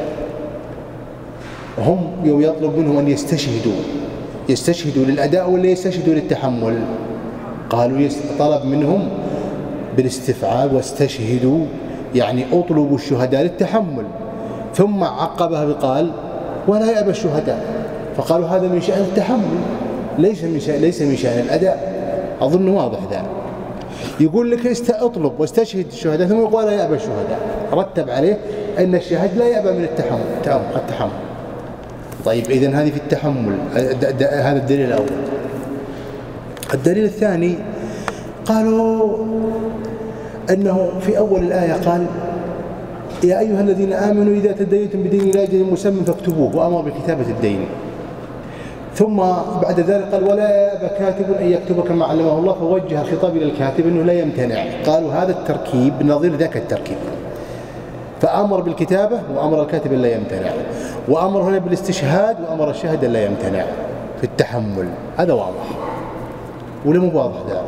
هم يوم يطلب منهم أن يستشهدوا للأداء ولا يستشهدوا للتحمل؟ قالوا طلب منهم بالاستفعال واستشهدوا يعني اطلبوا الشهداء للتحمل، ثم عقبها بقال ولا يأبى الشهداء، فقالوا هذا من شأن التحمل ليس من شأن الأداء. أظن واضح ذلك. يقول لك اطلب واستشهد الشهداء ثم يقول لا يأبى الشهداء، رتب عليه أن الشهيد لا يأبى من التحمل. طيب إذن هذه في التحمل، هذا الدليل الأول. الدليل الثاني قالوا أنه في أول الآية قال يا أيها الذين آمنوا إذا تدينتم بدين إلى أجل مسمى فاكتبوه، وأمر بكتابة الدين. ثم بعد ذلك قال ولا يأبى كاتب أن يكتب كما علمه الله، فوجه الخطاب إلى الكاتب أنه لا يمتنع. قالوا هذا التركيب نظير ذاك التركيب، فأمر بالكتابة وأمر الكاتب أن لا يمتنع، وأمر هنا بالاستشهاد وأمر الشاهد أن لا يمتنع في التحمل. هذا واضح ولا مو واضح ذا؟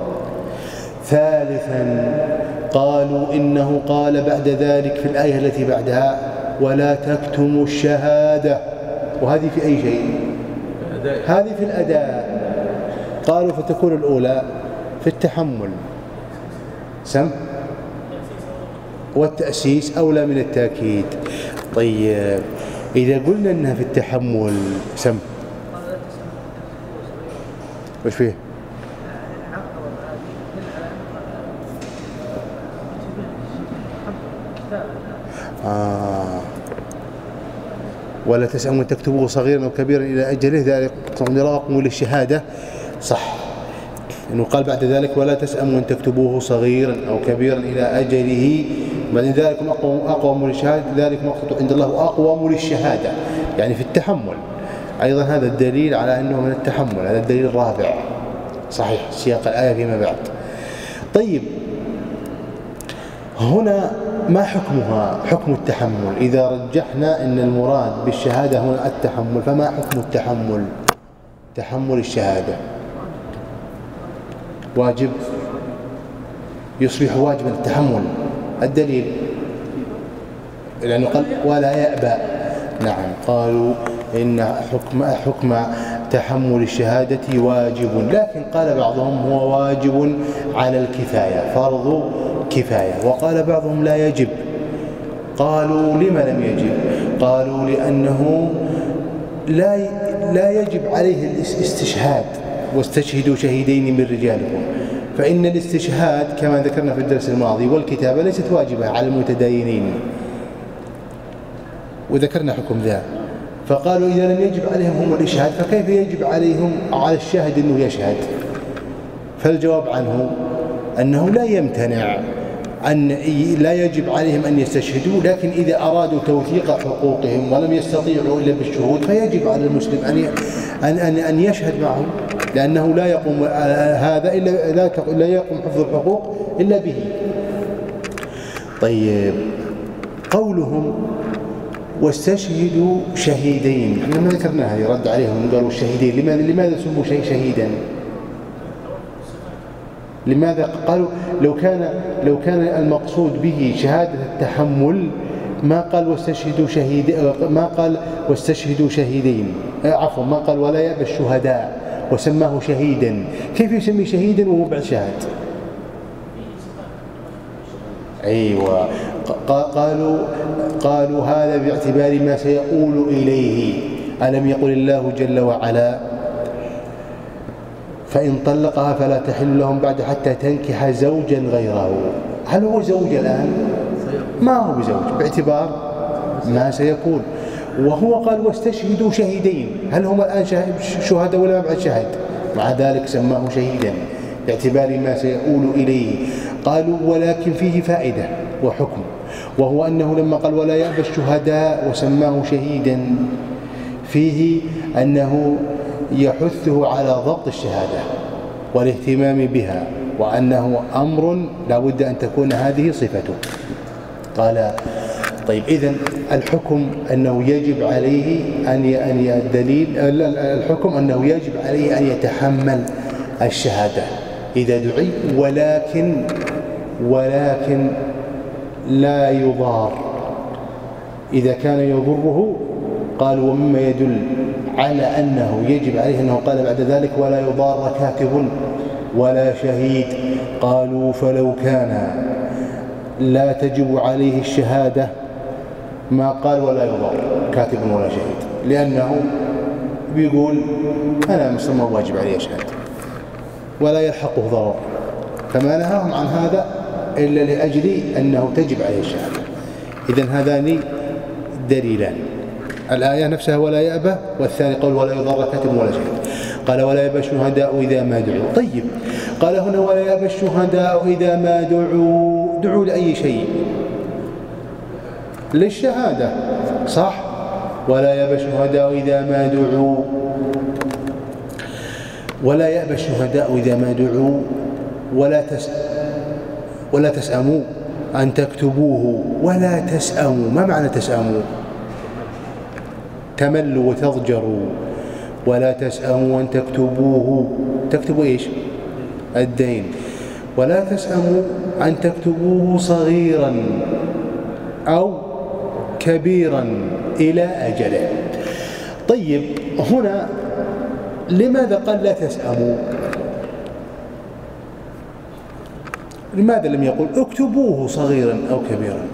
ثالثا قالوا إنه قال بعد ذلك في الآية التي بعدها ولا تكتموا الشهادة، وهذه في أي شيء؟ هذه في الأداء. قالوا فتكون الأولى في التحمل والتأسيس أولى من التأكيد. طيب إذا قلنا أنها في التحمل وش فيه؟ ولا تسأموا أن تكتبوه صغيرا أو كبيرا إلى أجله ذلك رقم للشهادة. صح إنه قال بعد ذلك ولا تسأموا أن تكتبوه صغيرا أو كبيرا إلى أجله، بعدين ذلكم أقوم للشهادة، ذلك مقصود عند الله أقوم للشهادة يعني في التحمل. أيضا هذا الدليل على أنه من التحمل، هذا الدليل الرابع. صحيح سياق الآية فيما بعد. طيب هنا ما حكمها؟ حكم التحمل. إذا رجحنا أن المراد بالشهادة هنا التحمل، فما حكم التحمل؟ تحمل الشهادة واجب، يصبح واجبا التحمل. الدليل لأنه قال ولا يأبى. نعم قالوا إن حكم تحمل الشهادة واجب، لكن قال بعضهم هو واجب على الكفاية، فرض كفاية، وقال بعضهم لا يجب. قالوا لم لم يجب؟ قالوا لأنه لا يجب عليه الاستشهاد، واستشهدوا شهيدين من رجالكم، فإن الاستشهاد كما ذكرنا في الدرس الماضي والكتابة ليست واجبة على المتداينين، وذكرنا حكم ذا. فقالوا إذا لم يجب عليهم هم الإشهاد فكيف يجب عليهم على الشاهد أنه يشهد؟ فالجواب عنه أنه لا يمتنع لا يجب عليهم أن يستشهدوا، لكن إذا أرادوا توثيق حقوقهم ولم يستطيعوا إلا بالشهود فيجب على المسلم أن يشهد معهم، لأنه لا يقوم هذا لا يقوم حفظ الحقوق إلا به. طيب، قولهم واستشهدوا شهيدين، احنا ما ذكرنا هذه، رد عليهم قالوا الشهيدين لماذا سموا شهيدا؟ لماذا قالوا لو كان المقصود به شهادة التحمل ما قال واستشهدوا شهيدين، عفوا ما قال ولا يأبى الشهداء وسماه شهيدا، كيف يسمي شهيدا وهو بعد شاهد؟ أيوة، قالوا هذا باعتبار ما سيقول إليه. ألم يقل الله جل وعلا فإن طلقها فلا تحل لهم بعد حتى تنكح زوجا غيره؟ هل هو زوج الآن؟ ما هو بزوج باعتبار ما سيكون. وهو قال واستشهدوا شهيدين، هل هم الآن شهداء ولا بعد شهد؟ مع ذلك سماه شهيدا باعتبار ما سيقول إليه. قالوا ولكن فيه فائدة وحكم، وهو أنه لما قال ولا يأبى الشهداء وسماه شهيدا فيه أنه يحثه على ضبط الشهادة والاهتمام بها، وأنه أمر لا بد أن تكون هذه صفته. قال طيب إذن الحكم أنه يجب عليه الحكم أنه يجب عليه أن يتحمل الشهادة إذا دعي، ولكن لا يضار. إذا كان يضره قالوا ومما يدل على أنه يجب عليه أنه قال بعد ذلك ولا يضار كاتب ولا شهيد. قالوا فلو كان لا تجب عليه الشهادة ما قال ولا يضار كاتب ولا شهيد، لأنه بيقول أنا مسلم واجب عليه الشهادة ولا يلحقه ضرر، فما نهاهم عن هذا إلا لأجل أنه تجب عليه الشهادة. إذن هذان دليلان، الآية نفسها ولا يأبى، والثاني قول ولا يضر كاتب ولا شهيد. قال ولا يأبى الشهداء إذا ما دعوا. طيب، قال هنا ولا يأبى الشهداء إذا ما دعوا لأي شيء؟ للشهادة، صح؟ ولا يأبى الشهداء إذا ما دعوا، ولا يأبى الشهداء إذا ما دعوا ولا تسأموا أن تكتبوه ولا تسأموا. ما معنى تسأموا؟ تملوا وتضجروا. ولا تسأموا أن تكتبوه، تكتبوا إيش؟ الدين. ولا تسأموا أن تكتبوه صغيرا أو كبيرا إلى أجله. طيب، هنا لماذا قال لا تسأموا؟ لماذا لم يقل اكتبوه صغيرا أو كبيرا؟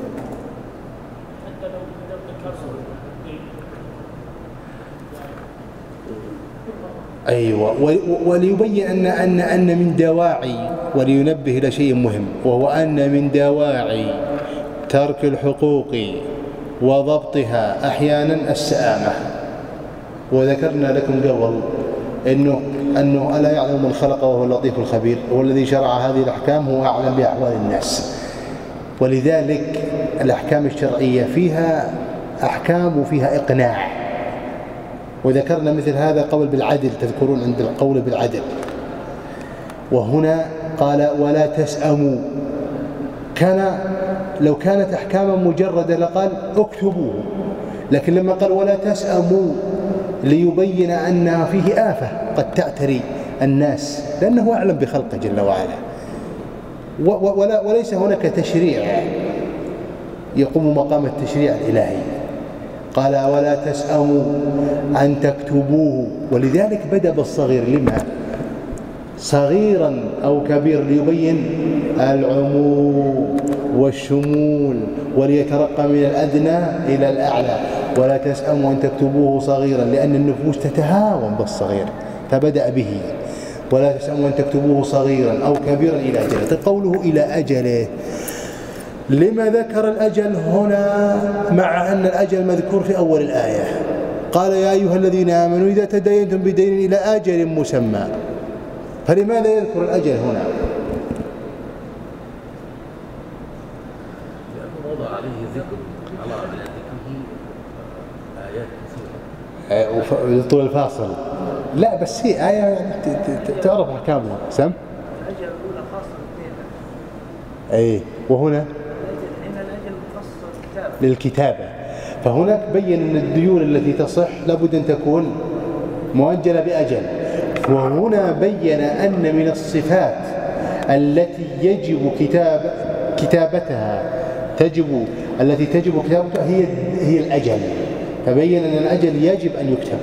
أيوة، وليبين أن من دواعي، ولينبه إلى شيء مهم، وهو أن من دواعي ترك الحقوق وضبطها أحيانا السآمة. وذكرنا لكم قبل أنه ألا يعلم من خلق وهو اللطيف الخبير، هو الذي شرع هذه الأحكام، هو أعلم بأحوال الناس. ولذلك الأحكام الشرعية فيها أحكام وفيها إقناع، وذكرنا مثل هذا قول بالعدل، تذكرون عند القول بالعدل. وهنا قال ولا تسأموا، لو كانت أحكاما مجردة لقال اكتبوه، لكن لما قال ولا تسأموا ليبين أنها فيه آفة قد تعتري الناس، لأنه أعلم بخلقه جل وعلا، وليس هناك تشريع يقوم مقام التشريع الإلهي، قال ولا تسأموا أن تكتبوه، ولذلك بدأ بالصغير. لما؟ صغيرا أو كبير ليبين العموم والشمول وليترقى من الأدنى إلى الأعلى. ولا تسأموا أن تكتبوه صغيرا لأن النفوس تتهاون بالصغير فبدأ به. ولا تسأموا أن تكتبوه صغيرا أو كبيرا إلى أجله. قوله إلى أجله، لما ذكر الأجل هنا مع أن الأجل مذكور في أول الآية؟ قال يا أيها الذين آمنوا إذا تداينتم بدين إلى أجل مسمى، فلماذا يذكر الأجل هنا؟ لأنه وضع عليه ذكر على ذكره آيات كثيرة طول الفاصل. لا بس هي آية يعني تعرف أحكامها. سم؟ الأجل الأولى خاصة بالكتابة. أي وهنا إن الأجل مخصص للكتابة. فهناك بين أن الديون التي تصح لابد أن تكون مؤجلة بأجل. وهنا بين أن من الصفات التي يجب كتابتها التي تجب كتابتها هي الأجل، فبين أن الأجل يجب أن يكتب.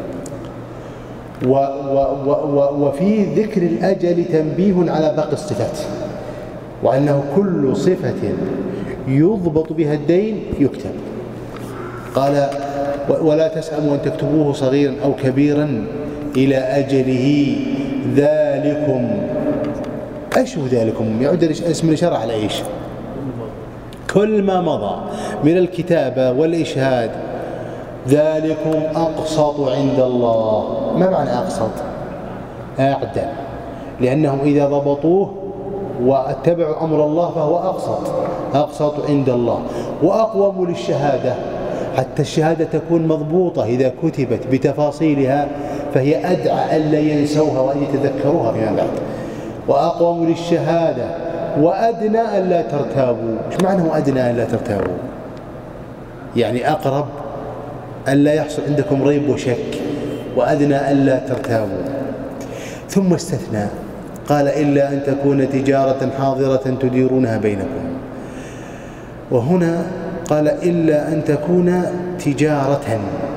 وفي ذكر الأجل تنبيه على باقي الصفات، وأنه كل صفة يضبط بها الدين يكتب. قال ولا تسأموا أن تكتبوه صغيرا أو كبيرا إلى أجله ذلكم. إيش هو ذلكم؟ يعود اسم الإشارة على إيش؟ كل ما مضى من الكتابة والإشهاد. ذلكم أقسط عند الله. ما معنى أقسط؟ أعدل، لأنهم إذا ضبطوه واتبعوا أمر الله فهو أقسط عند الله. وأقوم للشهادة، حتى الشهادة تكون مضبوطة إذا كتبت بتفاصيلها فهي أدعى ألا ينسوها وأن يتذكروها فيما بعد. وأقوم للشهادة وأدنى ألا ترتابوا. إيش معنى أدنى ألا ترتابوا؟ يعني أقرب ألا يحصل عندكم ريب وشك، وأدنى ألا ترتابوا. ثم استثنى قال إلا أن تكون تجارة حاضرة تديرونها بينكم. وهنا قال إلا أن تكون تجارة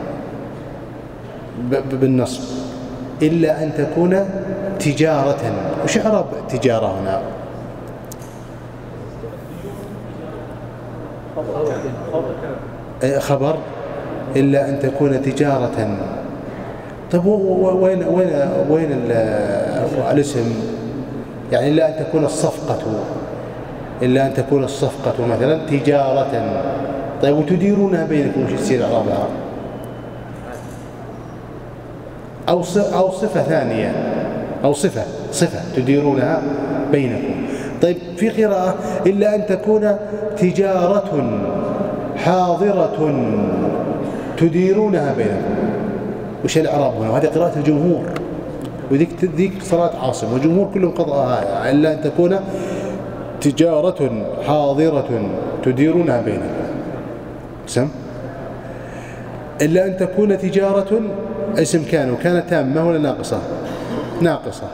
بالنصب، إلا أن تكون تجارة. وش إعراب تجارة هنا؟ خبر إلا أن تكون تجارة. طيب وين الاسم؟ يعني إلا أن تكون الصفقة، إلا أن تكون الصفقة مثلا تجارة. طيب وتديرونها بينكم، وش يصير إعرابها؟ أو صفة ثانية، أو صفة تديرونها بينكم. طيب في قراءة إلا أن تكون تجارة حاضرة تديرونها بينكم. وش الإعراب هنا؟ وهذه قراءة الجمهور، وذيك صلاة عاصم، والجمهور كلهم قضاءها إلا أن تكون تجارة حاضرة تديرونها بينكم. سم إلا أن تكون تجارة اسم كانت تامة ولا ناقصة؟ ناقصة.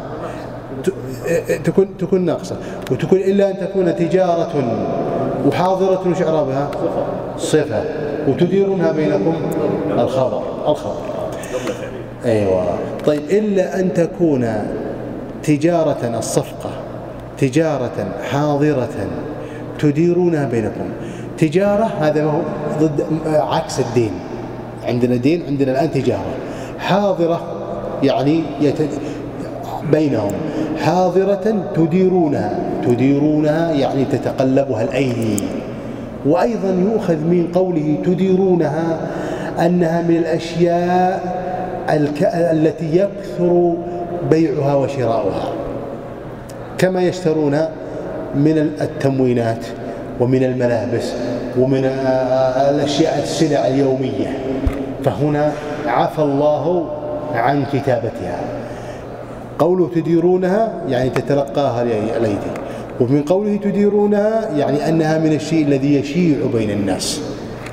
تكون ناقصة. وتكون إلا أن تكون تجارة وحاضرة وش إعرابها؟ صفة. وتديرونها بينكم الخبر. أيوة. طيب إلا أن تكون تجارة الصفقة تجارة حاضرة تديرونها بينكم. تجارة هذا ما هو ضد عكس الدين. عندنا دين، عندنا الآن تجارة. حاضرة يعني بينهم. حاضرة تديرونها يعني تتقلبها الأيدي. وأيضا يؤخذ من قوله تديرونها أنها من الأشياء التي يكثر بيعها وشراؤها، كما يشترون من التموينات ومن الملابس ومن الأشياء السلع اليومية. فهنا عفى الله عن كتابتها. قوله تديرونها يعني تتلقاها الأيدي، ومن قوله تديرونها يعني أنها من الشيء الذي يشيع بين الناس.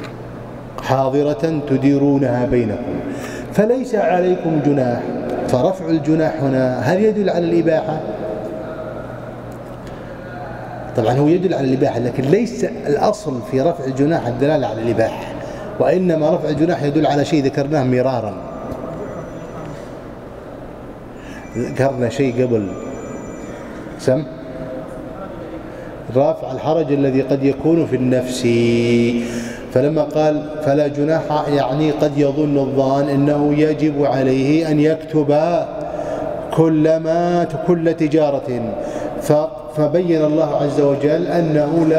حاضرة تديرونها بينكم. فليس عليكم جناح. فرفع الجناح هنا هل يدل على الإباحة؟ طبعا هو يدل على الإباحة، لكن ليس الأصل في رفع الجناح الدلالة على الإباحة، وإنما رفع الجناح يدل على شيء ذكرناه مرارا، ذكرنا شيء قبل، سم رافع الحرج الذي قد يكون في النفس. فلما قال فلا جناح يعني قد يظن الظان أنه يجب عليه أن يكتب كل تجارة، فبين الله عز وجل أنه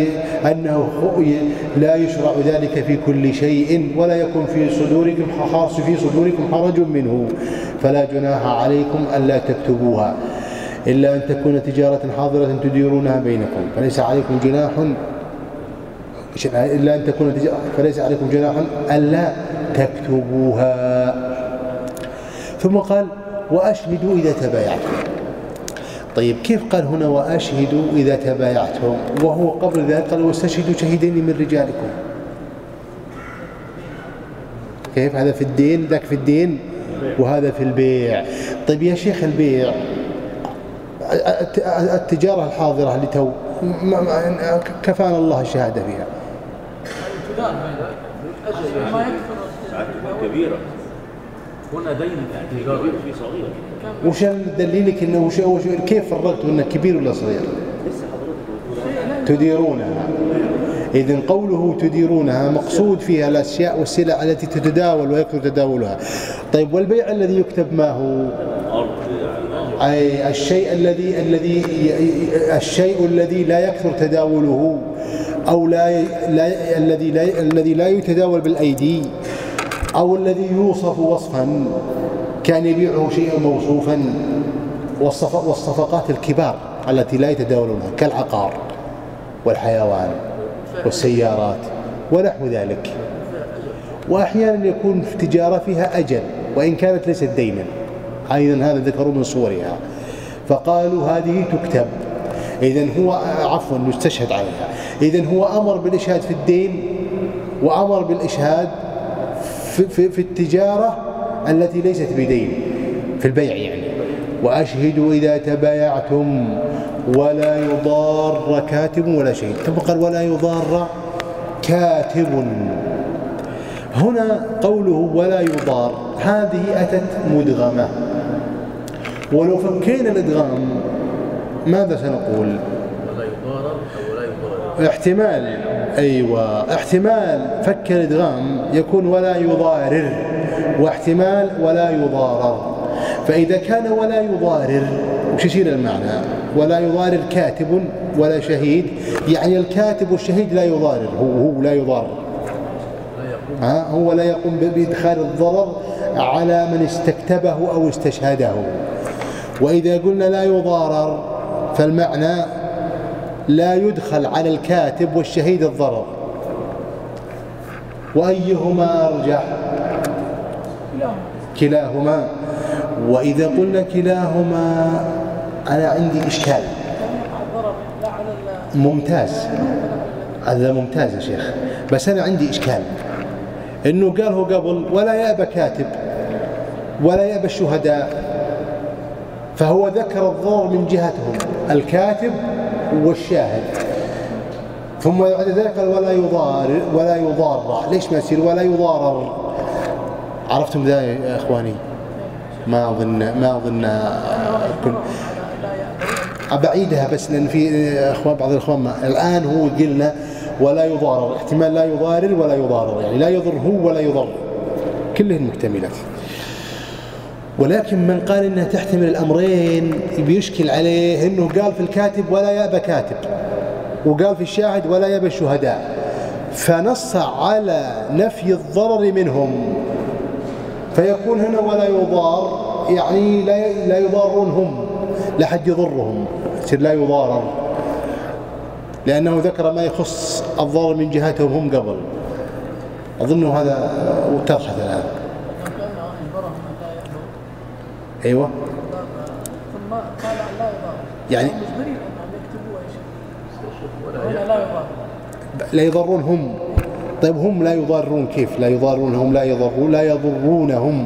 لا يشرع ذلك في كل شيء، ولا يكون في صدوركم حرج منه، فلا جناح عليكم ألا تكتبوها إلا أن تكون تجارة حاضرة تديرونها بينكم، فليس عليكم جناح فليس عليكم جناح ألا تكتبوها. ثم قال وأشهدوا إذا تبايعتم. طيب كيف قال هنا وأشهدوا إذا تبايعتم وهو قبل ذلك قال واستشهدوا شهيدين من رجالكم؟ كيف هذا في الدين، ذاك في الدين وهذا في البيع. طيب يا شيخ البيع التجارة الحاضرة اللي تو كفانا الله الشهادة فيها كبيرة، هنا دين تجارة في صغيرة. وش دليلك انه كيف فرقتوا انه كبير ولا صغير؟ تديرونها. إذن قوله تديرونها مقصود فيها الأشياء والسلع التي تتداول ويكثر تداولها. طيب والبيع الذي يكتب ما هو؟ أي الشيء الذي لا يكثر تداوله أو الذي لا يتداول بالأيدي، أو الذي يوصف وصفا كان يبيعه شيئا موصوفا، والصفقات الكبار التي لا يتداولونها كالعقار والحيوان والسيارات ونحو ذلك. وأحيانا يكون في تجارة فيها أجل وإن كانت ليست دينا، أيضا هذا ذكروا من صورها، فقالوا هذه تكتب. إذن هو يستشهد عليها. إذن هو أمر بالإشهاد في الدين وأمر بالإشهاد في التجارة التي ليست بدين، في البيع يعني. وأشهدوا إذا تبايعتم ولا يضار كاتب ولا شيء. ثم قال ولا يضار كاتب. هنا قوله ولا يضار هذه أتت مدغمة، ولو فكينا الإدغام ماذا سنقول؟ ولا يضارر أو ولا يضارر. احتمال، أيوة، احتمال فك الإدغام يكون ولا يضارر، واحتمال ولا يضارر. فإذا كان ولا يضارر وش يصير المعنى؟ ولا يضارر كاتب ولا شهيد، يعني الكاتب والشهيد لا يضارر، هو لا يضارر، هو لا يقوم بإدخال الضرر على من استكتبه أو استشهده. وإذا قلنا لا يضارر فالمعنى لا يدخل على الكاتب والشهيد الضرر. وأيهما أرجح؟ كلاهما. وإذا قلنا كلاهما أنا عندي إشكال. ممتاز، هذا ممتاز يا شيخ، بس أنا عندي إشكال إنه قال هو قبل ولا يأبى كاتب ولا يأبى الشهداء، فهو ذكر الضرر من جهتهم الكاتب والشاهد، ثم بعد ذلك قال ولا يضار. ليش ما يصير ولا يضارر؟ عرفتم ذا يا إخواني؟ ما أظن أبعيدها، بس لأن في بعض الإخوان الآن هو قلنا ولا يضارر، احتمال لا يضارر ولا يضارر، يعني لا يضر هو ولا يضر، كلهن محتملات. ولكن من قال إنها تحتمل الأمرين بيشكل عليه إنه قال في الكاتب ولا يأبى كاتب، وقال في الشاهد ولا يأبى الشهداء، فنص على نفي الضرر منهم، فيكون هنا ولا يضار، يعني لا يضارون هم، لا حد يضرهم، يصير لا يضارر، لأنه ذكر ما يخص الضرر من جهتهم هم قبل. أظن هذا وتضحت الآن. أيوة. ثم قال لا يضار، يعني مجبرين أن يكتبوا أي شيء. لا يضار، لا يضرون هم. طيب هم لا يضارون كيف؟ لا يضارون هم، لا يضرونهم.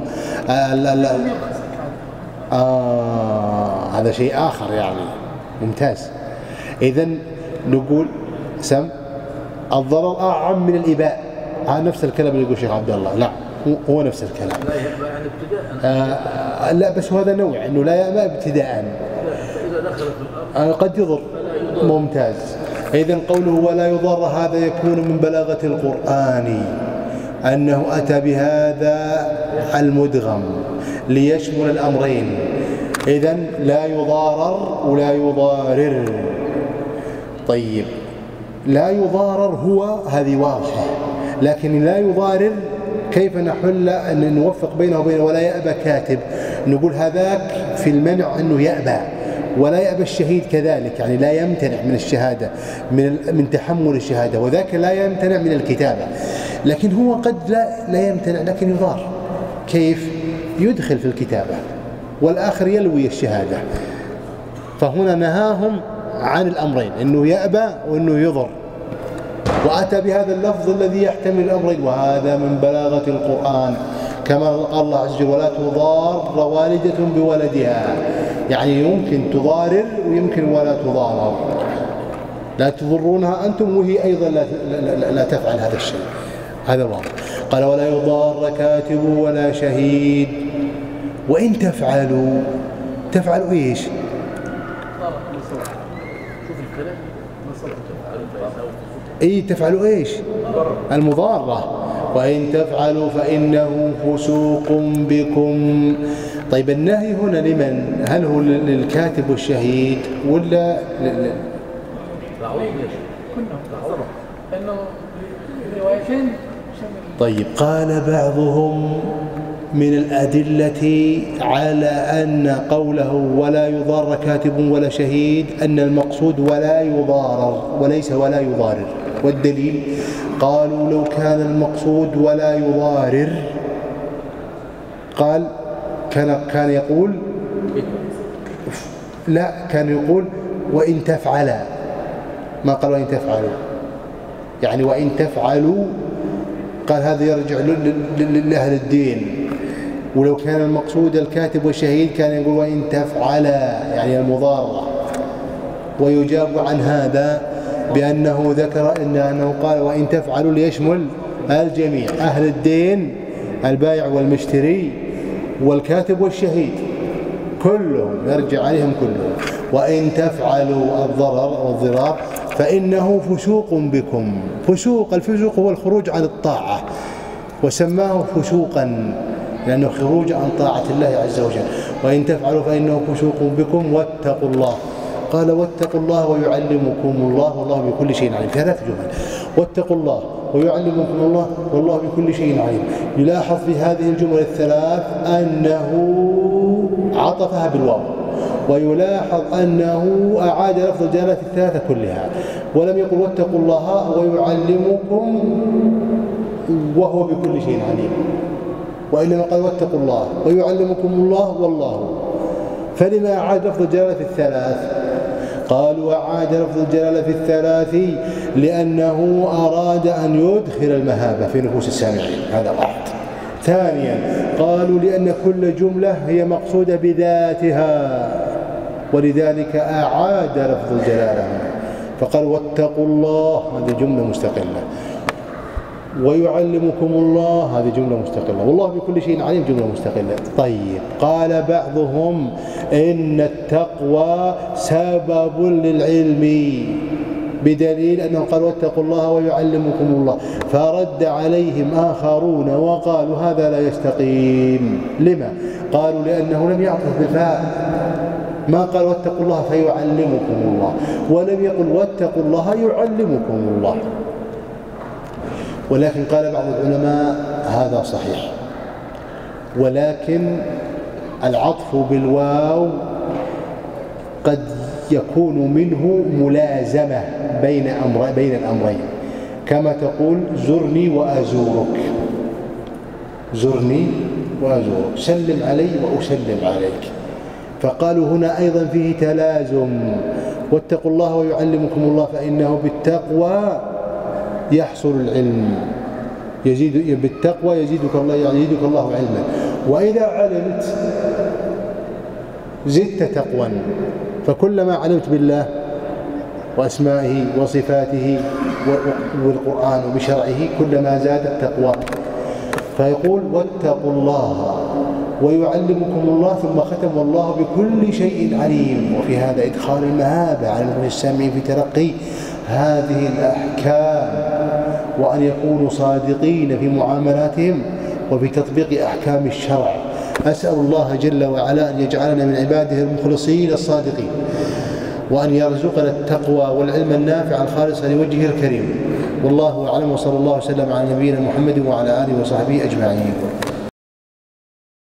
هذا شيء آخر يعني. ممتاز. إذن نقول الضرر أعم من الإباء، نفس الكلام اللي يقول الشيخ عبد الله. لا هو نفس الكلام. لا يأبى يعني ابتداء. لا بس هذا نوع انه لا يأبى ابتداء. إذا دخل في الأمر قد يضر. ممتاز. إذن قوله ولا يضر هذا يكون من بلاغة القرآن أنه أتى بهذا المدغم ليشمل الأمرين. إذن لا يضارر ولا يضارر. طيب لا يضارر هو هذه واضحة، لكن لا يضارر كيف نحل أن نوفق بينه وبين ولا يأبى كاتب؟ نقول هذاك في المنع أنه يأبى، ولا يأبى الشهيد كذلك، يعني لا يمتنع من الشهادة من تحمل الشهادة، وذاك لا يمتنع من الكتابة. لكن هو قد لا يمتنع لكن يضار. كيف؟ يدخل في الكتابة والآخر يلوي الشهادة. فهنا نهاهم عن الأمرين، أنه يأبى وأنه يضر، وأتى بهذا اللفظ الذي يحتمل الأمرين، وهذا من بلاغة القرآن كما قال الله عز وجل ولا تضار والدة بولدها، يعني يمكن تضارر ويمكن ولا تضارر. لا تضرونها أنتم وهي أيضا لا تفعل هذا الشيء. هذا واضح. قال ولا يضار كاتب ولا شهيد وإن تفعلوا. تفعلوا إيش؟ شوف الكلام تفعلوا إيش؟ المضارة. وإن تفعلوا فإنه فسوق بكم. طيب النهي هنا لمن؟ هل هو للكاتب والشهيد ولا طيب قال بعضهم من الأدلة على أن قوله ولا يضار كاتب ولا شهيد أن المقصود ولا يضارر وليس ولا يضارر. والدليل قالوا لو كان المقصود ولا يضارر قال كان يقول لا، كان يقول وإن تفعلا، ما قال وإن تفعلوا، يعني وإن تفعلوا قال هذا يرجع لأهل الدين. ولو كان المقصود الكاتب والشهيد كان يقول وإن تفعلا يعني المضارة. ويجاب عن هذا بأنه ذكر أنه قال وإن تفعلوا ليشمل الجميع، أهل الدين البائع والمشتري والكاتب والشهيد كلهم يرجع عليهم كلهم. وإن تفعلوا الضرر أو الضرار فإنه فسوق بكم. الفسوق هو الخروج عن الطاعة، وسماه فسوقا لأنه خروج عن طاعة الله عز وجل. وإن تفعلوا فإنه فسوق بكم واتقوا الله. قال واتقوا الله ويعلمكم الله والله بكل شيء عليم. ثلاث جمل: واتقوا الله ويعلمكم الله والله بكل شيء عليم. يلاحظ في هذه الجمل الثلاث أنه عطفها بالواو، ويلاحظ أنه أعاد لفظ الجلالة الثلاثة كلها، ولم يقل واتقوا الله ويعلمكم وهو بكل شيء عليم، وإنما قال واتقوا الله ويعلمكم الله والله. فلما أعاد لفظ الجلالة في الثلاث؟ قالوا أعاد لفظ الجلالة في الثلاث لأنه أراد أن يدخل المهابة في نفوس السامعين. هذا واحد. ثانيا قالوا لأن كل جملة هي مقصودة بذاتها، ولذلك أعاد لفظ الجلالة، فقال واتقوا الله هذه جملة مستقلة، ويعلمكم الله هذه جملة مستقلة، والله بكل شيء عليم جملة مستقلة. طيب قال بعضهم إن التقوى سبب للعلم بدليل أنه قال واتقوا الله ويعلمكم الله، فرد عليهم آخرون وقالوا هذا لا يستقيم. لما؟ قالوا لأنه لم يعطف بالفاء، ما قال واتقوا الله فيعلمكم الله، ولم يقل واتقوا الله يعلمكم الله. ولكن قال بعض العلماء هذا صحيح، ولكن العطف بالواو قد يكون منه ملازمة بين الأمرين، كما تقول زرني وأزورك، زرني وأزورك، سلم علي وأسلم عليك. فقالوا هنا أيضا فيه تلازم. واتقوا الله ويعلمكم الله فإنه بالتقوى يحصل العلم، بالتقوى يزيدك الله علما، وإذا علمت زدت تقوى، فكلما علمت بالله وأسمائه وصفاته والقرآن وبشرعه كلما زاد التقوى. فيقول واتقوا الله ويعلمكم الله، ثم ختم والله بكل شيء عليم. وفي هذا إدخال المهابة على المؤمن السامعين في تلقي هذه الأحكام، وأن يكونوا صادقين في معاملاتهم وفي تطبيق أحكام الشرع. أسأل الله جل وعلا أن يجعلنا من عباده المخلصين الصادقين، وأن يرزقنا التقوى والعلم النافع الخالص لوجهه الكريم. والله أعلم، وصلى الله وسلم على نبينا محمد وعلى آله وصحبه أجمعين.